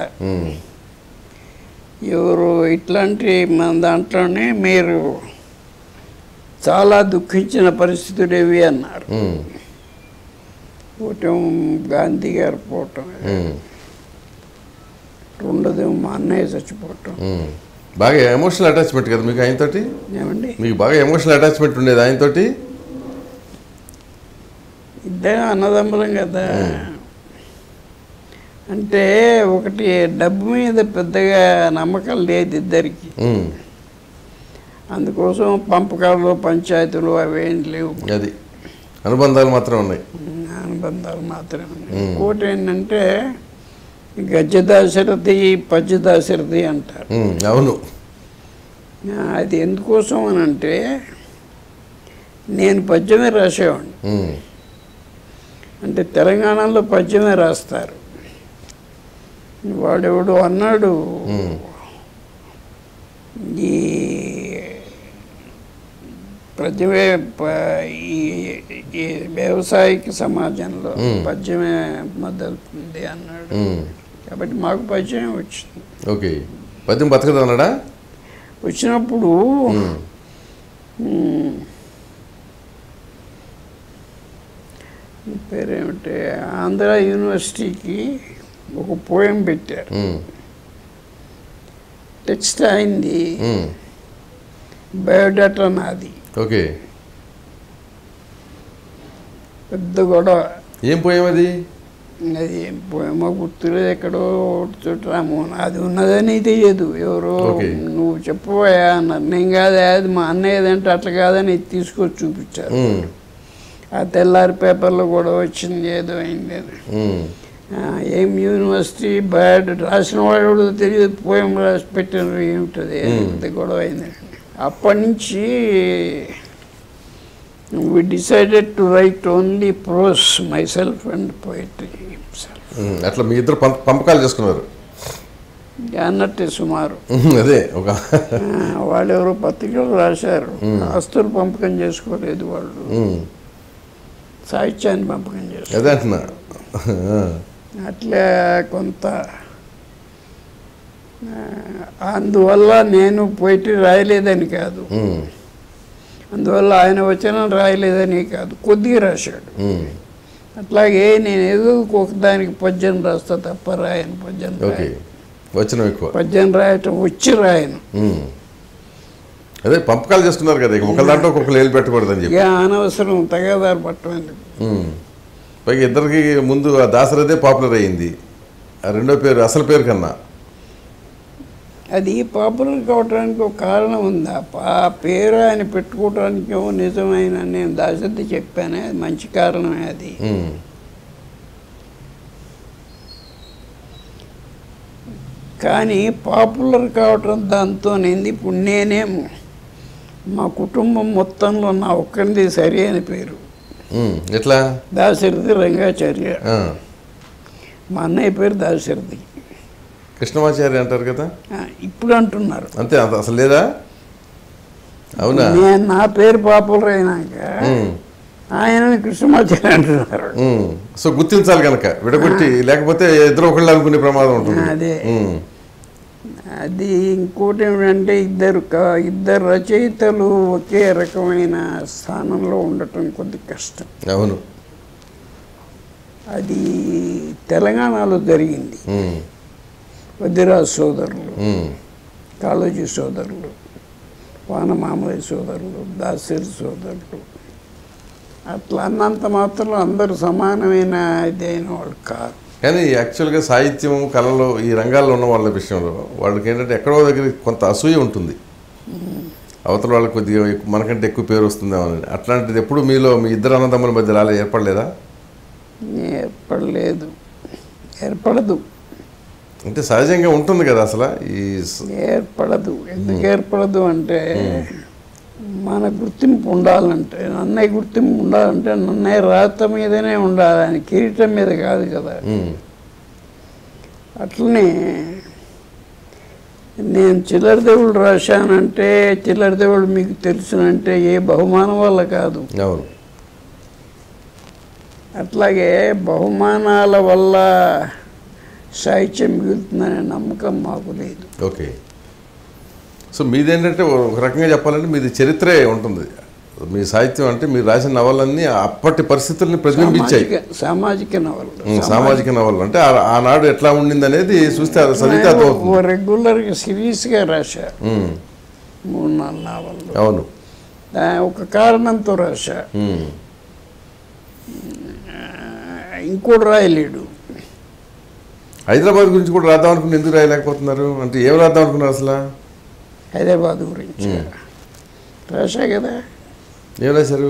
ఎవరు ఇట్లాంటి మన దాంట్లోనే మీరు చాలా దుఃఖించిన పరిస్థితులు ఏవి అన్నారు. పోవటం గాంధీ గారు పోవటం, రెండోది మా అన్నయ్య చచ్చిపోవటం. బాగా ఎమోషనల్ అటాచ్మెంట్ కదా మీకు ఆయనతోటి? ఏమండి, మీకు బాగా ఎమోషనల్ అటాచ్మెంట్ ఉండేది ఆయనతోటి? ఇద్దరు అన్నదమ్ములం కదా. అంటే ఒకటి డబ్బు మీద పెద్దగా నమ్మకం లేదు ఇద్దరికి. అందుకోసం పంపకాలు పంచాయతీలు అవేం లేవు, అది అనుబంధాలు మాత్రం ఉన్నాయి. అనుబంధాలు మాత్రమే ఉన్నాయి. ఇంకోటి ఏంటంటే గజ దాశరథి పద్య దాశరథి అంటారు. అవును. అది ఎందుకోసం అని అంటే నేను పద్యమే రాసేవాడిని. అంటే తెలంగాణలో పద్యమే రాస్తారు. వాడెవడు అన్నాడు ఈ పద్యమే ఈ వ్యవసాయక సమాజంలో పద్యమే మొదలుతుంది అన్నాడు. కాబట్టి మాకు పద్యమే వచ్చింది. ఓకే, పద్యం బతకదు అన్నాడా? వచ్చినప్పుడు పేరేమిటి ఆంధ్ర యూనివర్సిటీకి ఒక పోయం పెట్టారు. టెక్స్ట్ అయింది, బయోడేటా నాది. ఓకే, పెద్ద గొడవ. ఏం పోయాం అది? అది ఏం పోయేమో గుర్తులేదు, ఎక్కడో చోట రామోహన్ అది ఉన్నదని తెలియదు. ఎవరో నువ్వు చెప్పబోయా అన్నారు. నేను కాదు, అది మా అన్నయ్యదంటే అట్లా కాదని తీసుకొచ్చి చూపించారు. ఆ తెల్లారి పేపర్లో కూడా వచ్చింది, ఏదో అయింది. ఏం యూనివర్సిటీ బయోడేటా రాసిన వాడు తెలియదు, పోయం రాసి పెట్టినారు, ఏమిటది అంత గొడవ అయింది. అప్పటి నుంచి we decided to write only prose, myself and poetry himself. అట్లా మీ ఇద్దరు పంపకాలు చేసుకున్నారు అన్నట్టే సుమారు. అదే ఒక వాళ్ళెవరో పత్రికలు రాశారు, ఆస్తులు పంపకం చేసుకోలేదు వాళ్ళు, సాహిత్యాన్ని పంపకం చేశారు. అదే అంటున్నా. అట్లా కొంత అందువల్ల నేను పోయిటరీ రాయలేదని కాదు, అందువల్ల ఆయన వచనం రాయలేదని కాదు, కొద్దిగా రాశాడు. అట్లాగే నేను ఏదో ఒకదానికి పద్యం రాస్తా తప్ప రాయను. పద్యం వచనం ఎక్కువ, పద్యం రాయటం వచ్చి రాయను. అదే పంపకాలు చేస్తున్నారు కదా, ఒకళ్ళ దాంట్లో ఒక్కొక్కరు ఏలు పెట్టకూడదని చెప్పి. అనవసరం తగాదారు పట్టడం ఎందుకు. పైగా ఇద్దరికి ముందు ఆ దాసరథే పాపులర్ అయ్యింది, ఆ రెండో పేరు అసలు పేరు కన్నా. అది పాపులర్ కావడానికి ఒక కారణం ఉంది. ఆ పేరు ఆయన పెట్టుకోవటానికి నిజమైన నేను దాశరథి చెప్పానే, అది మంచి కారణమే. అది కానీ పాపులర్ కావటం దాంతో ఇప్పుడు నేనేమో మా కుటుంబం మొత్తంలో నా ఒక్కరిది సరి అయిన పేరు. ఎట్లా? దాశరథి రంగాచార్య. మా అన్నయ్య పేరు దాశరథి. కృష్ణమాచార్య అంటారు కదా ఇప్పుడు అంటున్నారు. అంతే, అసలు లేదా? అవునా? నేను నా పేరు పాపులర్ అయినాక ఆయన కృష్ణమాచార్య అంటున్నారు. సో గుర్తించాలి కనుక విడగొట్టి, లేకపోతే ఇద్దరు ఒకళ్ళు అనుకునే ప్రమాదం ఉంటుంది. అదే అది. ఇంకోటి ఏమిటంటే ఇద్దరు రచయితలు ఒకే రకమైన స్థానంలో ఉండటం కొద్ది కష్టం. అవును, అది తెలంగాణలో జరిగింది. వద్దిరాజు సోదరులు, కాళోజీ సోదరులు, వానమామయ్య సోదరులు, దాసరి సోదరులు, అట్లా అన్నంత మాత్రం అందరూ సమానమైన ఇదైన వాళ్ళు కాదు. కానీ యాక్చువల్గా సాహిత్యం కళలో ఈ రంగాల్లో ఉన్న వాళ్ళ విషయంలో వాళ్ళకి ఏంటంటే ఎక్కడో దగ్గర కొంత అసూయ ఉంటుంది, అవతల వాళ్ళకి కొద్దిగా మనకంటే ఎక్కువ పేరు వస్తుందేమో అని. అట్లాంటిది ఎప్పుడు మీలో మీ ఇద్దరు అన్నదమ్ముల మధ్య ఏర్పడలేదా? ఏర్పడదు. అంటే సహజంగా ఉంటుంది కదా అసలు. ఏర్పడదు. ఎందుకు ఏర్పడదు అంటే మన గుర్తింపు ఉండాలంటే, నన్నయ్య గుర్తింపు ఉండాలంటే నన్నయ్య రాత మీదనే ఉండాలి, ఆయన కిరీటం మీద కాదు కదా. అట్లనే నేను చిల్లర దేవుడు రాశానంటే, చిల్లర దేవుడు మీకు తెలుసునంటే ఏ బహుమానం వల్ల కాదు. అట్లాగే బహుమానాల వల్ల సాహిత్యం మిగులుతుందనే నమ్మకం మాకు లేదు. ఓకే. సో మీదేంటంటే ఒక రకంగా చెప్పాలంటే మీది చరిత్రే ఉంటుంది. మీ సాహిత్యం అంటే మీరు రాసిన నవలన్నీ అప్పటి పరిస్థితుల్ని ప్రతిబింబించాయి. సామాజిక నవలు అంటే ఆనాడు ఎట్లా ఉండింది అనేది చూస్తే చదివితే అర్థమవుతుంది. రెగ్యులర్గా సిరీస్గా రాశా 3-4 నవలు. అవును, ఒక కారణంతో రాశా. ఇంకోటి రాయలేడు. హైదరాబాద్ గురించి కూడా రాద్దాం అనుకుని ఎందుకు రాయలేకపోతున్నారు? అంటే ఏం రాద్దాం అనుకున్నారు అసలు? హైదరాబాద్ గురించి రాశా కదా. ఏం రాశారు?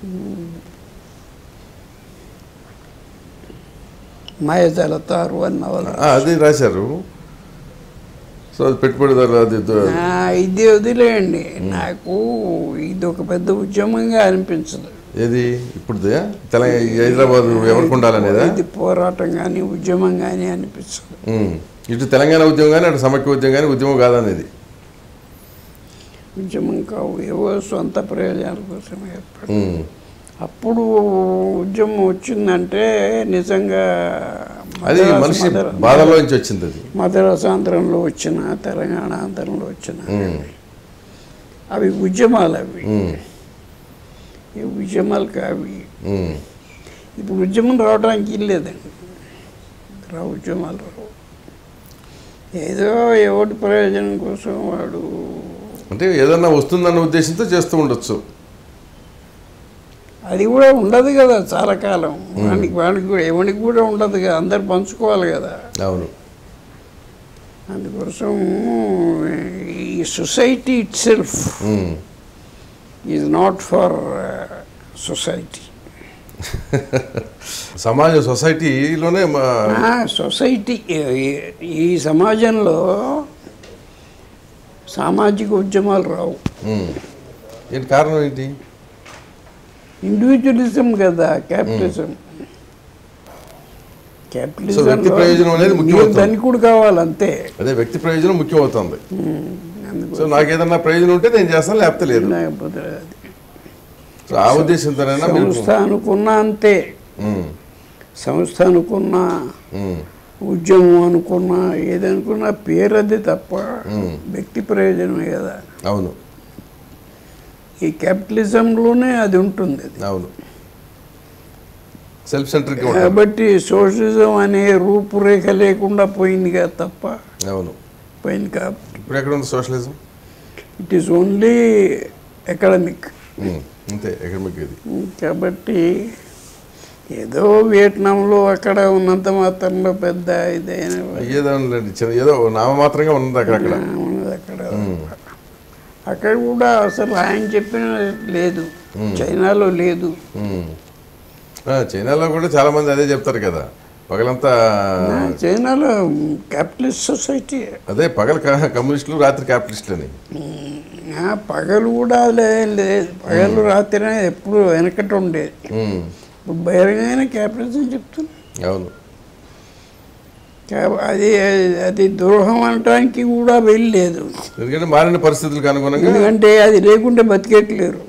మాయజాలతారు అన్నవాళ్ళు అది రాశారు. సో అది పెట్టుబడిదారు అది ఇది వదిలేయండి. నాకు ఇది ఒక పెద్ద ఉద్యమంగా అనిపించదు. ఏది ఇప్పుడు తెలంగాణ హైదరాబాద్ ఎవరికి ఉండాలనేదా? ఇది పోరాటం కానీ ఉద్యమం కానీ అనిపించదు. ఇటు తెలంగాణ ఉద్యమం కానీ అటు సమైక్య ఉద్యమం కానీ ఉద్యమం కాదనేది. ఉద్యమం కావు, ఏవో సొంత ప్రయోజనాల కోసం ఏర్పడు. అప్పుడు ఉద్యమం వచ్చిందంటే నిజంగా అది మనిషి బాధలో నుంచి వచ్చింది. అది మద్రాసాంధ్రంలో వచ్చిన, తెలంగాణ ఆంధ్రంలో వచ్చిన అవి ఉద్యమాలు. అవి ఈ ఉద్యమాలు కావి. ఇప్పుడు ఉద్యమం రావడానికి ఇల్లేదండి. ఉద్యమాలు రావు. ఏదో ఎవరి ప్రయోజనం కోసం వాడు అంటే ఏదన్నా వస్తుందన్న ఉద్దేశంతో చేస్తూ ఉండొచ్చు. అది కూడా ఉండదు కదా చాలా కాలం. వానికి కూడా ఎవరికి కూడా ఉండదు కదా, అందరు పంచుకోవాలి కదా. అవును. అందుకోసం ఈ society itself is not for society. సమాజం సొసైటీలోనే సొసైటీ ఈ సమాజంలో సామాజిక ఉద్యమాలు రావు. ఏంటి కారణం? ఏంటి? ఇండివిజువలిజం కదా, క్యాపిటలిజం. వ్యక్తి ప్రయోజనం అనేది ముఖ్యం. ధనికుడు కావాలంతే. అదే వ్యక్తి ప్రయోజనం ముఖ్యం అవుతుంది. సో నాకు ఏదన్నా ప్రయోజనం ఉంటే నేను చేస్తాను, లేకపోతే లేదు. లేకపోతే ఆ ఉద్దేశంతోనైనా సంస్థ అనుకున్నా అంతే. సంస్థ అనుకున్నా, ఉద్యమం అనుకున్నా, ఏదనుకున్నా పేరు అది తప్ప వ్యక్తి ప్రయోజనమే కదా. అవును. ఈ క్యాపిటలిజంలోనే అది ఉంటుంది. అవును, సెల్ఫ్ సెంట్రిక్. కాబట్టి సోషలిజం అనే రూపురేఖ లేకుండా పోయింది కదా తప్ప. అవును, పోయింది కాబట్టి ఇప్పుడు ఎక్కడ ఉంది socialism? It is only academic. అంతే, ఎకడమిక్. ఇది కాబట్టి ఏదో వియట్నాంలో అక్కడ ఉన్నంత మాత్రంలో పెద్ద ఇదైన ఏదో నామమాత్రంగా ఉన్నది అక్కడక్కడ ఉన్నది. అక్కడ కూడా అసలు ఆయన చెప్పిన లేదు. చైనాలో లేదు. చైనాలో కూడా చాలా మంది అదే చెప్తారు కదా, పగలంతా చైనాలో క్యాపిటలిస్ట్ సొసైటీ. అదే పగలు కమ్యూనిస్టులు, రాత్రి క్యాపిటలిస్టులు అని. పగలు కూడా లేదు, పగలు రాత్రి ఎప్పుడు వెనకట ఉండేది. ఇప్పుడు బహిరంగమైన క్యాపిటలిజం చెప్తున్నా. అవును. అది అది ద్రోహం అనటానికి కూడా వెళ్ళలేదు. ఎందుకంటే మారిన పరిస్థితులకు అనుగుణంగా. ఎందుకంటే అది లేకుంటే బతికెట్లేరు.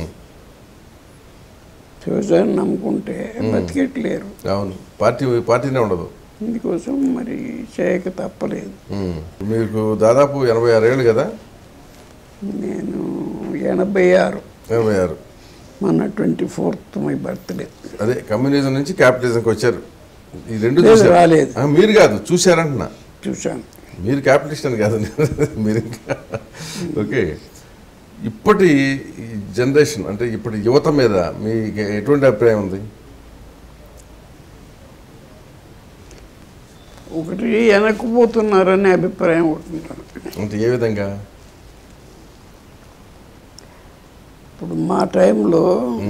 వ్యవసాయం నమ్ముకుంటే బతికెట్లేరు. అవును, పార్టీనే ఉండదు. ఇందుకోసం మరి చేయక తప్పలేదు. మీకు దాదాపు 86 ఏళ్ళు కదా? నేను 86. 86. మన 24th మై బర్త్డే. అదే కమ్యూనిజం నుంచి క్యాపిటలిజంకి వచ్చారు. ఈ రెండు రాలేదు. మీరు కాదు, చూశారంటున్నా. చూశాను. మీరు క్యాపిటలిస్ట్ అని కాదు మీరు. ఓకే, ఇప్పటి జనరేషన్ అంటే ఇప్పటి యువత మీద మీకు ఎటువంటి అభిప్రాయం ఉంది? ఒకటి వెనక్కిపోతున్నారనే అభిప్రాయం ఉంటున్నారు. అంటే ఏ విధంగా? ఇప్పుడు మా టైంలో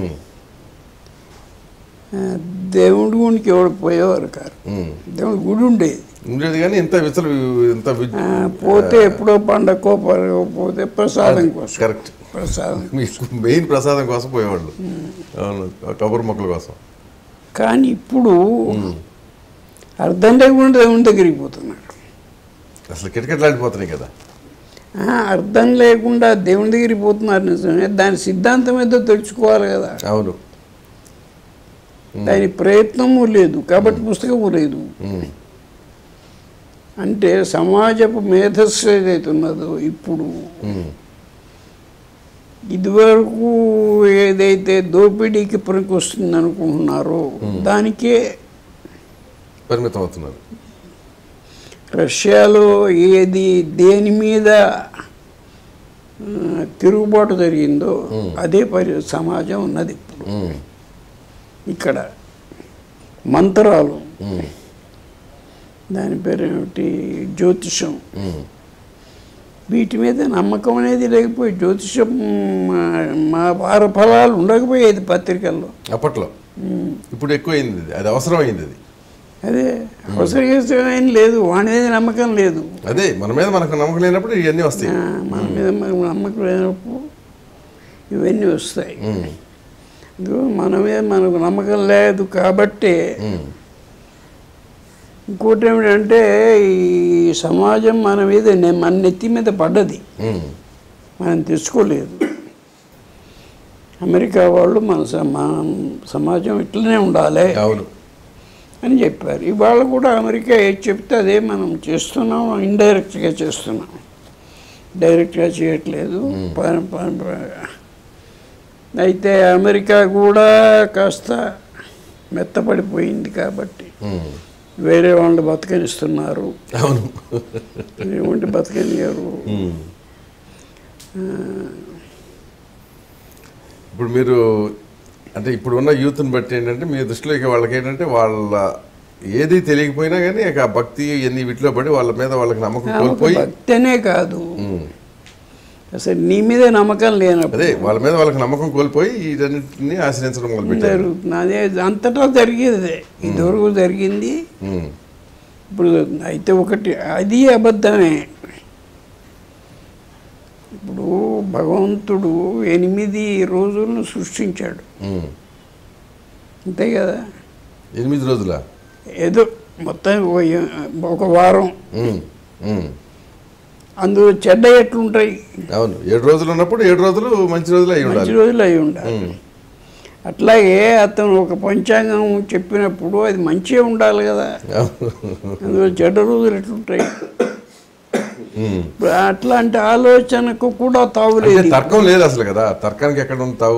దేవుడి గుడికి ఎవడు పోయేవారు కాదు. దేవుడి గుడి ఉండేది కానీ ఇంత పోతే ఎప్పుడో పండగకో పోతే ప్రసాదం కోసం. కరెక్ట్, ప్రసాదం, మెయిన్ ప్రసాదం కోసం పోయేవాళ్ళు. అవును, కొబ్బరి మొక్కల కోసం. కానీ ఇప్పుడు అర్థం లేకుండా దేవుని దగ్గరికి పోతున్నాడు. అసలు కిటకిటలాడిపోతున్నాయి కదా. అర్థం లేకుండా దేవుని దగ్గరికి పోతున్నారు నిజమే. దాని సిద్ధాంతం ఏదో తెలుసుకోవాలి కదా. అవును, దాని ప్రయత్నము లేదు కాబట్టి పుస్తకము లేదు. అంటే సమాజపు మేధస్సు ఏదైతే ఉన్నదో ఇప్పుడు, ఇదివరకు ఏదైతే దోపిడీకి పనికొస్తుంది అనుకుంటున్నారో దానికే పరిమితం అవుతున్నారు. రష్యాలో దేని మీద తిరుగుబాటు జరిగిందో అదే సమాజం ఉన్నది ఇప్పుడు. ఇక్కడ మంత్రాలు, దాని పేరు ఏమిటి, జ్యోతిషం, వీటి మీద నమ్మకం అనేది లేకపోయి జ్యోతిషం మా వార ఫలాలు ఉండకపోయేది పత్రికల్లో అప్పట్లో. ఇప్పుడు ఎక్కువైంది అది, అవసరమైంది అది. అదే అవసరం లేదు, వాడి మీద నమ్మకం లేదు. అదే మన మీద మనకు నమ్మకం లేనప్పుడు ఇవన్నీ వస్తాయి. మన మీద మనకు నమ్మకం లేనప్పుడు ఇవన్నీ వస్తాయి. మన మీద మనకు నమ్మకం లేదు కాబట్టి. ఇంకోటి ఏమిటంటే ఈ సమాజం మన మీద మన నెత్తి మీద పడ్డది, మనం తెచ్చుకోలేదు. అమెరికా వాళ్ళు మన సమాజం ఇట్లనే ఉండాలి అని చెప్పారు. ఇవాళ కూడా అమెరికా ఏది చెప్తే అదే మనం చేస్తున్నాం, ఇండైరెక్ట్గా చేస్తున్నాం, డైరెక్ట్గా చేయట్లేదు. అయితే అమెరికా కూడా కాస్త మెత్తపడిపోయింది కాబట్టి వేరే వాళ్ళు బతకనిస్తున్నారు. ఏమంటే బతకనియారు. ఇప్పుడు మీరు అంటే ఇప్పుడు ఉన్న యూత్ని బట్టి ఏంటంటే మీ దృష్టిలో ఇక వాళ్ళకి ఏంటంటే వాళ్ళ ఏది తెలియకపోయినా కానీ ఇక ఆ భక్తి ఎన్ని వీటిలో పడి వాళ్ళ మీద వాళ్ళకి నమ్మకం కోల్పోయి, భక్తనే కాదు అసలు నీ మీద నమ్మకం లేనప్పుడు అదే వాళ్ళ మీద వాళ్ళకి నమ్మకం కోల్పోయి వీటన్నిటిని ఆశ్రయించడం మొదలుపెట్టారు. అదే అంతటా జరిగేది, ఇదివరకు జరిగింది. ఇప్పుడు అయితే ఒకటి అది అబద్ధమే. ఇప్పుడు భగవంతుడు 8 రోజులను సృష్టించాడు, అంతే కదా. 8 రోజుల ఏదో మొత్తం ఒక వారం, అందులో చెడ్డ ఎట్లుంటాయి. అవును, 7 రోజులు ఉన్నప్పుడు 7 రోజులు మంచి రోజులు అయి ఉండాలి. అట్లాగే అతను ఒక పంచాంగం చెప్పినప్పుడు అది మంచిగా ఉండాలి కదా, అందులో చెడ్డ రోజులు ఎట్లుంటాయి. అట్లాంటి ఆలోచనకు కూడా తావులేదు, తర్కం లేదు అసలు కదా. తర్కానికి ఎక్కడ ఉంది తావు?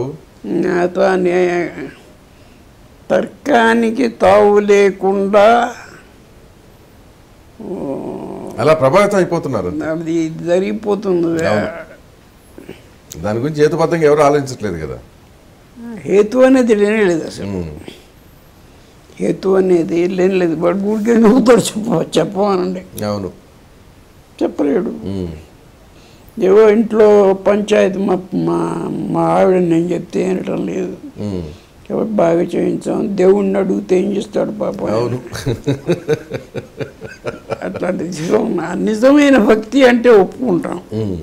తర్కానికి తావు లేకుండా అలా ప్రభావితం అయిపోతున్నారు, అది జరిగిపోతుంది. దాని గురించి హేతుబద్ధంగా ఎవరు ఆలోచించట్లేదు కదా. హేతు అనేది లేనేలేదు అసలు, హేతు అనేది లేనిలేదు. బట్ ఊరికే నవ్వుతాడు చెప్పమనండి. అవును, చెప్పలేడు. ఏవో ఇంట్లో పంచాయతీ మా ఆవిడ నేను చెప్తే అనటం లేదు, కాబట్టి బాగా చేయించాం. దేవుణ్ణి అడిగితే ఏం చేస్తాడు పాప. అవును, అట్లాంటి నిజమైన భక్తి అంటే ఒప్పుకుంటాం.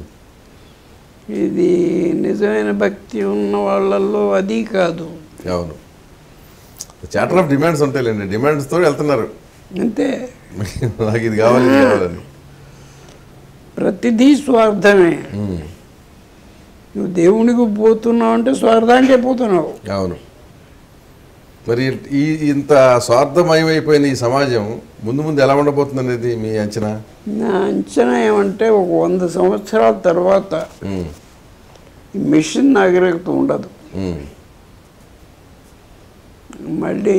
ఇది నిజమైన భక్తి ఉన్న వాళ్ళల్లో అది కాదు. అవును, చార్టర్ ఆఫ్ డిమాండ్స్ ఉంటాయిలేండి, డిమాండ్స్తో వెళ్తున్నారు అంతే. నాకు ఇది కావాలి కావాలని ప్రతిదీ స్వార్థమే. నువ్వు దేవునికి పోతున్నావు అంటే స్వార్థానికే పోతున్నావు. అవును, మరి ఇంత స్వార్థమయమైపోయిన ఈ సమాజం ముందు ముందు ఎలా ఉండబోతుంది అనేది మీ అంచనా? నా అంచనా ఏమంటే ఒక 100 సంవత్సరాల తర్వాత ఈ మిషన్ నాగరికత ఉండదు. మళ్ళీ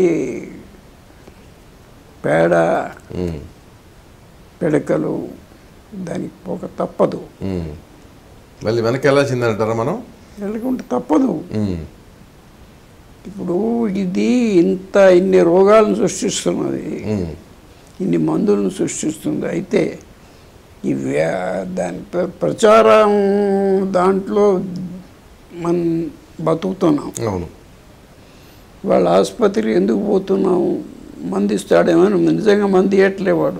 పేడ పిడకలు దానికి పోక తప్పదు. మళ్ళీ వెనక్కి వెళ్ళాల్సిందంటారా మనం? వెళ్ళకుంటే తప్పదు. ఇప్పుడు ఇది ఇన్ని రోగాలను సృష్టిస్తున్నది, ఇన్ని మందులను సృష్టిస్తుంది. అయితే ఈ దాని ప్రచారం దాంట్లో మనం బతుకుతున్నాం. అవును, వాళ్ళ ఆసుపత్రికి ఎందుకు పోతున్నాము? మంది ఇస్తాడేమో, నిజంగా మంది ఇవ్వట్లేవాడు.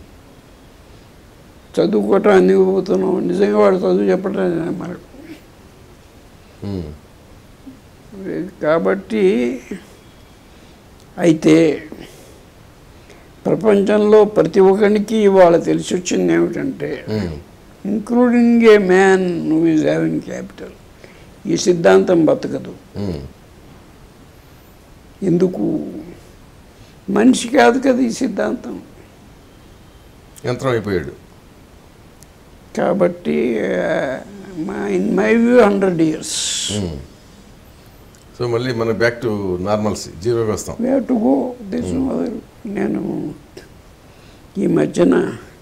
చదువుకోవటం ఎందుకు పోతున్నాం? నిజంగా వాడు చదువు చెప్పటం మనకు. కాబట్టి అయితే ప్రపంచంలో ప్రతి ఒక్కరికి ఇవాళ తెలిసి వచ్చింది ఏమిటంటే, including a man who is having capital, ఈ సిద్ధాంతం బతకదు. ఎందుకు? మనిషి కాదు కదా ఈ సిద్ధాంతం, యంత్రం అయిపోయాడు. కాబట్టి in my view 100 years. So మళ్ళీ మనం బ్యాక్ టు నార్మల్సీ, జీరోకి వస్తాం. We have to go. This mother. నేను ఈ మధ్యన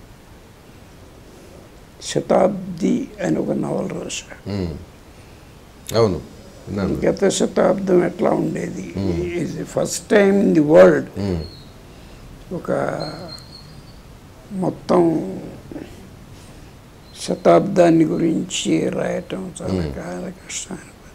శతాబ్ది అని ఒక నవల రాశా. అవును, గత శతాబ్దం ఎట్లా ఉండేది. Is the first time in the world ఒక మొత్తం శతాబ్దాన్ని గురించి రాయటం చాలా కష్టమైన పని.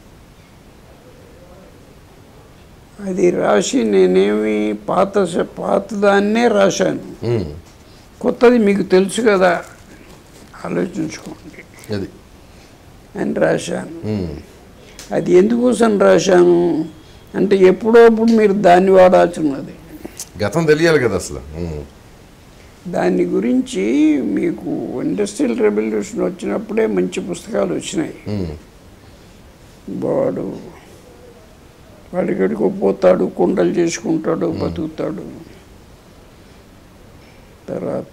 అది రాసి నేనేమి పాతదాన్నే రాశాను. కొత్తది మీకు తెలుసు కదా, ఆలోచించుకోండి అది అని రాశాను. అది ఎందుకోసం రాశాను అంటే ఎప్పుడో అప్పుడు మీరు దాన్ని వాడాల్సి ఉన్నది. గతం తెలియాలి కదా అసలు. దాని గురించి మీకు ఇండస్ట్రియల్ రెవల్యూషన్ వచ్చినప్పుడే మంచి పుస్తకాలు వచ్చినాయి. వాడికడికి పోతాడు, కుండలు చేసుకుంటాడు, బతుకుతాడు. తర్వాత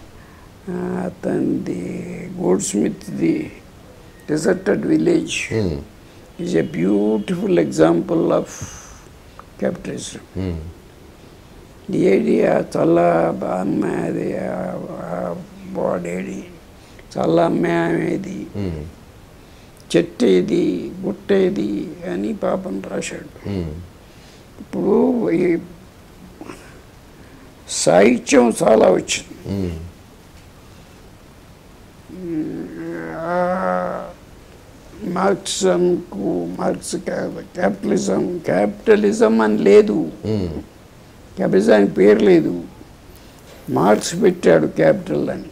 అతనిది గోల్డ్ స్మిత్ది deserted village is a beautiful example of capitalism. ఈ ఐడియా చాలా అమ్మేది, బాడేది చాలా అమ్మేది, చెట్టేది గుట్టేది అని పాపం రాశాడు. ఇప్పుడు ఈ సాహిత్యం చాలా వచ్చింది. క్యాపిటలిజం అని లేదు, క్యాపిటలిజానికి పేరు లేదు. మార్క్స్ పెట్టాడు క్యాపిటల్ అని.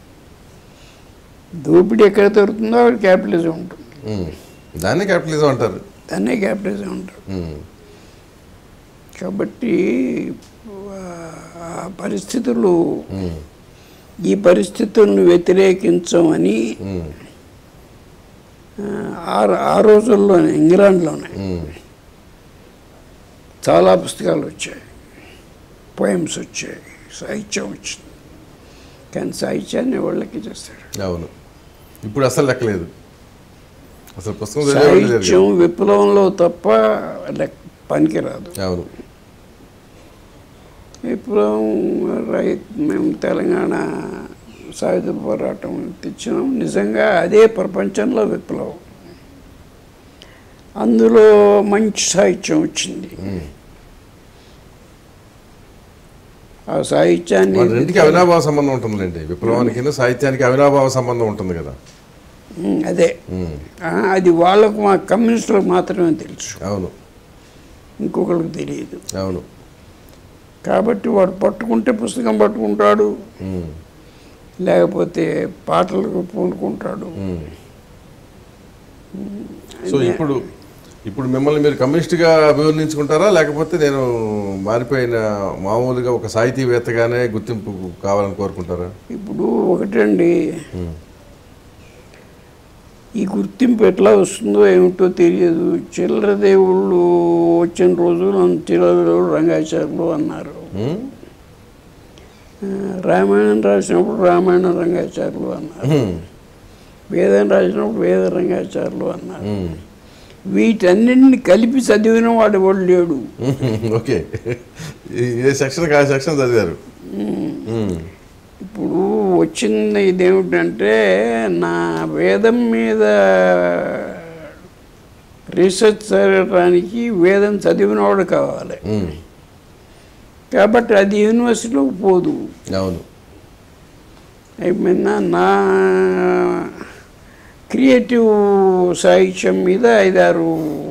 దోపిడీ ఎక్కడ దొరుకుతుందో అక్కడ క్యాపిటలిజం ఉంటుంది. దాన్నే క్యాపిటలిజం అంటారు. దాన్నే క్యాపిటలిజం అంటారు. కాబట్టి ఆ పరిస్థితులు, ఈ పరిస్థితులను వ్యతిరేకించమని ఆ రోజుల్లోనే ఇంగ్లాండ్లోనే చాలా పుస్తకాలు వచ్చాయి, పోయమ్స్ వచ్చాయి, సాహిత్యం వచ్చింది. కానీ సాహిత్యాన్ని వాళ్ళకి చేస్తాడు. అవును, ఇప్పుడు అసలు లెక్కలేదు. అసలు పుస్తకం సాహిత్యం విప్లవంలో తప్ప పనికిరాదు. అవును, విప్లవం మేము తెలంగాణ సాయుధ పోరాటం తెచ్చినాం. నిజంగా అదే ప్రపంచంలో విప్లవం. అందులో మంచి సాహిత్యం వచ్చింది. ఆ సాహిత్యాన్ని రెండుకి అవినాభావ సంబంధం ఉంటుందిలేండి. విప్లవానికి సాహిత్యానికి అవినాభావ సంబంధం ఉంటుంది కదా. అదే అది వాళ్ళకు, మా కమ్యూనిస్టులకు మాత్రమే తెలుసు. అవును, ఇంకొకరికి తెలియదు. అవును. కాబట్టి వాడు పట్టుకుంటే పుస్తకం పట్టుకుంటాడు, లేకపోతే పాటలకు పూనుకుంటాడు. సో ఇప్పుడు మిమ్మల్ని మీరు కమ్యూనిస్ట్గా అభివర్ణించుకుంటారా, లేకపోతే నేను మారిపోయిన మామూలుగా ఒక సాహితీవేత్తగానే గుర్తింపు కావాలని కోరుకుంటారా? ఇప్పుడు ఒకటండి, ఈ గుర్తింపు ఎట్లా వస్తుందో ఏమిటో తెలియదు. చిల్లర దేవుళ్ళు వచ్చిన రోజులు చిల్లర దేవుళ్ళు రంగాచార్యులు అన్నారు. రామాయణం రాసినప్పుడు రామాయణ రంగాచార్యులు అన్నారు. వేదం రాసినప్పుడు వేద రంగాచార్యులు అన్నారు. వీటన్నింటిని కలిపి చదివిన వాడు లేడు. ఓకే, ఏ సెక్షన్ ఆ సెక్షన్ చదివారు. ఇప్పుడు వచ్చింది ఇదేమిటంటే, నా వేదం మీద రీసెర్చ్ చేయడానికి వేదం చదివినవాడు కావాలి. కాబట్టి అది యూనివర్సిటీలోకి పోదు. అవును, అయిపోయిందా. నా క్రియేటివ్ సాహిత్యం మీద 5-6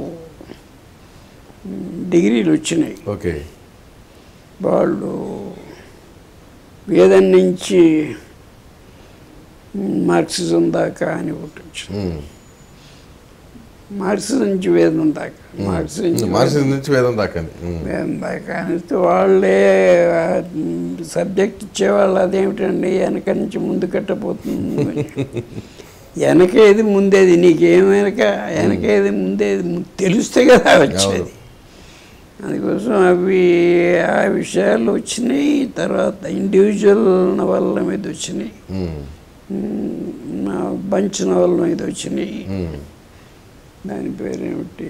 డిగ్రీలు వచ్చినాయి. ఓకే, వాళ్ళు వేదం నుంచి మార్క్సిజం దాకా అని ఒకటి వచ్చింది. మార్క్సిజం నుంచి వేదం దాకా, మార్క్సిజం నుంచి వేదం దాకా అనిస్తే వాళ్ళే సబ్జెక్ట్ ఇచ్చేవాళ్ళు. అదేమిటండి వెనక నుంచి ముందు కట్టపోతుంది, వెనకేది ముందేది, వెనకేది ముందేది తెలిస్తే కదా వచ్చేది. అందుకోసం ఆ విషయాలు వచ్చినాయి. తర్వాత ఇండివిజువల్ నవల మీద వచ్చినాయి, బంచ్ నవల మీద వచ్చినాయి. దాని పేరేమిటి,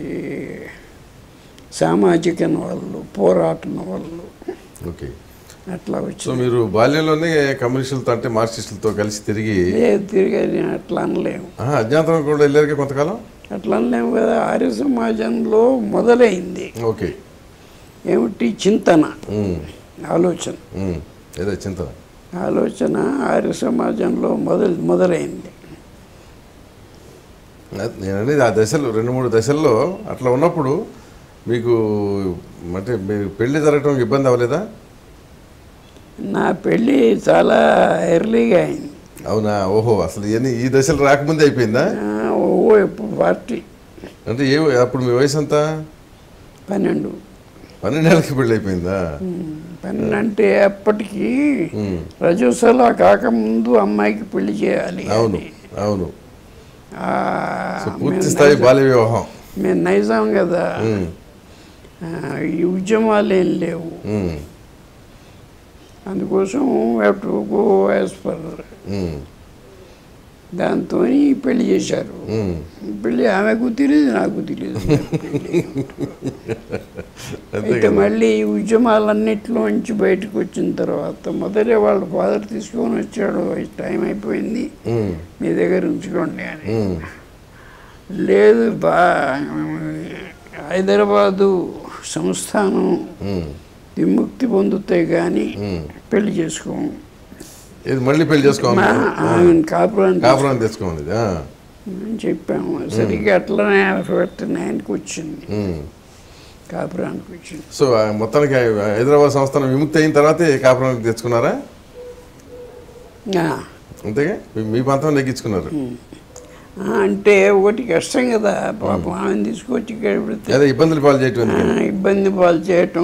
సామాజిక నవళ్ళు, పోరాట నవళ్ళు. ఓకే, అట్లా వచ్చి. సో మీరు బాల్యంలోనే కమ్యూనిస్టులతో అంటే మార్క్సిస్టులతో కలిసి తిరిగి అట్లా అనలేము. అజ్ఞాతం కూడా వెళ్ళారు కొంతకాలం. అట్లా అనలేము కదా. ఆర్య సమాజంలో మొదలైంది. ఓకే, ఏమిటి చింతన, ఆలోచన. ఏదో చింతన. ఆలోచన ఆర్య సమాజంలో మొదలైంది. నేను అనేది ఆ దశలు 2-3 దశల్లో అట్లా ఉన్నప్పుడు మీకు అంటే మీరు పెళ్లి జరగడం ఇబ్బంది అవ్వలేదా? నా పెళ్ళి చాలా ఎర్లీగా అయింది. అవునా? ఓహో, అసలు ఇవన్నీ ఈ దశలు రాకముందే అయిపోయిందా? ఎప్పుడు 40. అంటే అప్పుడు మీ వయసు ఎంత? 12. 12 ఏళ్ళకి పెళ్ళి అయిపోయిందా? 12 అంటే అప్పటికి రజోసలా కాకముందు అమ్మాయికి పెళ్లి చేయాలి. అవును అవును, పూర్తి స్థాయి బాల్య వివాహం. మేము నైజాం కదా, ఈ ఉద్యమాలు ఏం లేవు. అందుకోసం have to go as per. దాంతో పెళ్లి చేశారు. పెళ్ళి ఆమెకు తెలియదు, నాకు తెలియదు. అయితే మళ్ళీ ఈ ఉద్యమాలన్నిటిలోంచి బయటకు వచ్చిన తర్వాత మొదట వాళ్ళ ఫాదర్ తీసుకొని వచ్చాడు, టైం అయిపోయింది మీ దగ్గర ఉంచుకోండి అని. లేదు హైదరాబాదు సంస్థానం విముక్తి పొందుతాయి కానీ పెళ్లి చేసుకోము. మళ్ళీ పెళ్లి చేసుకోవాలి, కాపురం తెచ్చుకోండి అని చెప్పాము. సరిగ్గా అట్లనే 49కి వచ్చింది, కాపురానికి వచ్చింది. సో మొత్తానికి హైదరాబాద్ సంస్థానం విముక్తి అయిన తర్వాతే కాపురానికి తెచ్చుకున్నారా? అంతేగా, మీ ప్రాంతం నెగ్గించుకున్నారు. అంటే ఒకటి కష్టం కదా పాపం, ఆమెను తీసుకొచ్చి అదే ఇబ్బందులు పాలు చేయటం, ఇబ్బంది పాలు చేయటం.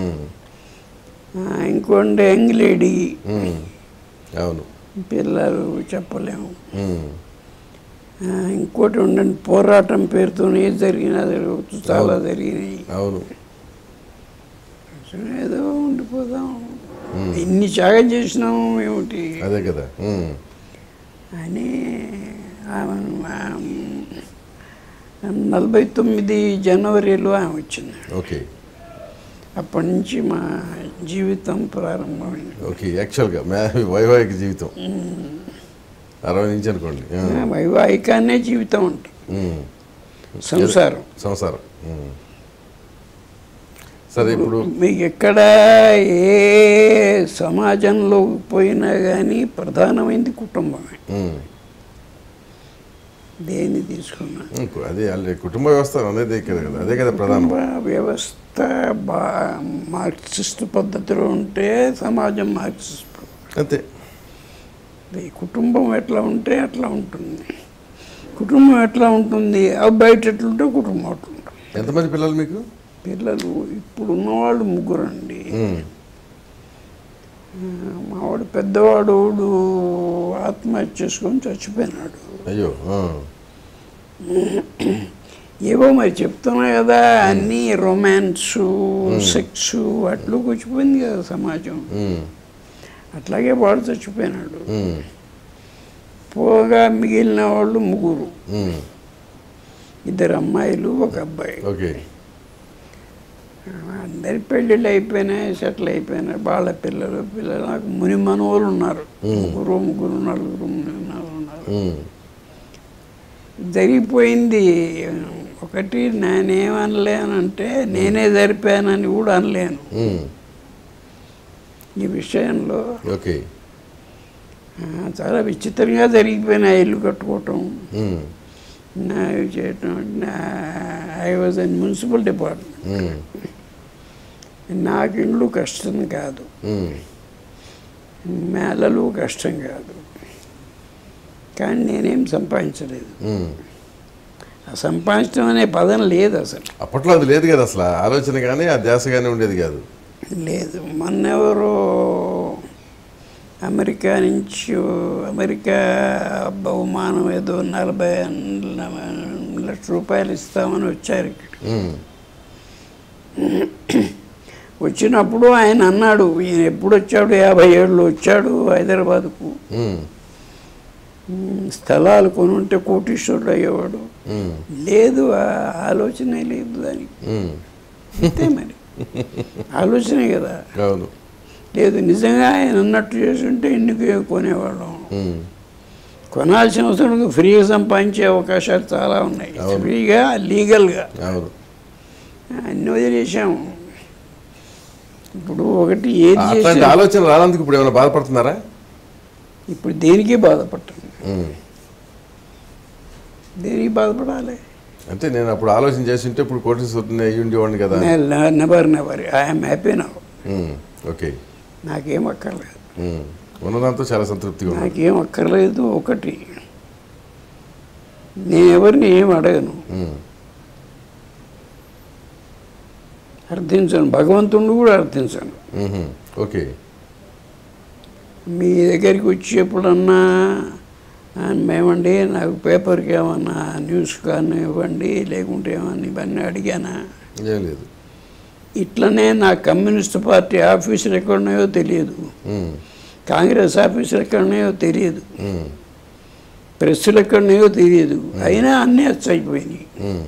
ఇంకోటి యంగ్ లేడీ, అవును, పిల్లలు చెప్పలేము. ఇంకోటి ఉండండి, పోరాటం పేరుతో ఏది జరిగినా జరగవచ్చు, చాలా జరిగినాయి. అవును, ఏదో ఉండిపోదాం, ఎన్ని త్యాగం చేసినాము ఏమిటి, అదే కదా అని 49 జనవరిలో ఆమె వచ్చింది. ఓకే, అప్పటి నుంచి మా జీవితం ప్రారంభమైంది. ఓకే, యాక్చువల్గా వైవాహిక జీవితం 60 నుంచి అనుకోండి. వైవాహికానే జీవితం అంటే సంసారం. సరే, ఇప్పుడు మీకు ఎక్కడ ఏ సమాజంలో పోయినా కానీ ప్రధానమైనది కుటుంబమే. దేన్ని తీసుకున్నా అదే కుటుంబ వ్యవస్థ అనేది కదా, అదే కదా ప్రధాన వ్యవస్థ. మార్క్సిస్ట్ పద్ధతిలో ఉంటే సమాజం మార్క్సిస్ట్ అంతే. కుటుంబం ఎట్లా ఉంటే అట్లా ఉంటుంది. కుటుంబం ఎట్లా ఉంటుంది, బయట ఎట్లుంటే కుటుంబం అట్లుంటుంది. ఎంతమంది పిల్లలు మీకు? పిల్లలు ఇప్పుడు ఉన్నవాళ్ళు 3 అండి. మావాడు పెద్దవాడు ఆత్మహత్య చేసుకొని చచ్చిపోయినాడు. అయ్యో, ఏవో మరి చెప్తున్నా కదా, అన్నీ రొమాన్స్, సెక్స్ అట్లోకి వచ్చిపోయింది కదా సమాజం. అట్లాగే వాడు చచ్చిపోయినాడు. పోగా మిగిలిన వాళ్ళు 3, 2 అమ్మాయిలు 1 అబ్బాయి. అందరి పెళ్ళిళ్ళు అయిపోయినాయి, సెటిల్ అయిపోయినాయి. వాళ్ళ పిల్లలు నాకు ముని మనవలు ఉన్నారు, 3, 4 ఉన్నారు. జరిగిపోయింది. ఒకటి నేనేమనలేనంటే నేనే జరిపానని కూడా అనలేను ఈ విషయంలో. చాలా విచిత్రంగా జరిగిపోయినాయి. ఇల్లు కట్టుకోవటం, చేయటం. I was in municipal department. నాకు ఇల్లు కష్టం కాదు, మేళలు కష్టం కాదు, కానీ నేనేం సంపాదించలేదు. ఆ సంపాదించడం అనే పదం లేదు అసలు. అప్పట్లో అది లేదు కదా, అసలు ఆలోచన కానీ ఆ ధ్యాస కానీ ఉండేది కాదు. లేదు. మొన్నెవరో అమెరికా నుంచి బహుమానం ఏదో 40 లక్షల రూపాయలు ఇస్తామని వచ్చారు ఇక్కడ. వచ్చినప్పుడు ఆయన అన్నాడు, ఈయన ఎప్పుడు వచ్చాడు, 57లో వచ్చాడు హైదరాబాద్కు. స్థలాలు కొనుంటే కోటీశ్వరుడు అయ్యేవాడు. లేదు, ఆలోచనే లేదు దానికి. అంతే మరి, ఆలోచనే కదా. లేదు, నిజంగా ఆయన అన్నట్టు చేస్తుంటే ఎన్నిక కొనేవాళ్ళం. కొనాల్సిన అవసరం, ఫ్రీగా సంపాదించే అవకాశాలు చాలా ఉన్నాయి, ఫ్రీగా లీగల్గా. అన్ని వదిలేసాము. ఇప్పుడు ఒకటి ఏది ఆలోచన రానందుకు ఇప్పుడు ఏమైనా బాధపడుతున్నారా? ఇప్పుడు దేనికి బాధపడటం, ఉమ్. దేనికి బాధపడాలి? అంటే నేను అప్పుడు ఆలోచన చేస్తుంటే ఇప్పుడు కోటీశ్వరుని అయ్యి ఉండేవాడిని కదా. Never I'm happy now. Okay. నాకేం అక్కర్లేదు, ఉన్నదాంతో చాలా సంతృప్తిగా ఉంది. నాకేం అక్కర్లేదు. ఒకటి, నేను ఎవరిని ఏం అడగను, అర్థించను, భగవంతుడిని కూడా అర్థించను. ఓకే. మీ దగ్గరికి వచ్చేప్పుడన్నా మేమండి నాకు పేపర్కి ఏమన్నా న్యూస్ కానీ ఇవ్వండి, లేకుంటే ఏమన్నా ఇవన్నీ అడిగానా? ఏం లేదు. ఇట్లనే నా కమ్యూనిస్ట్ పార్టీ ఆఫీసులు ఎక్కడున్నాయో తెలియదు, కాంగ్రెస్ ఆఫీసులు ఎక్కడున్నాయో తెలియదు, ప్రెస్సులు ఎక్కడున్నాయో తెలియదు, అయినా అన్నీ వచ్చైపోయినాయి.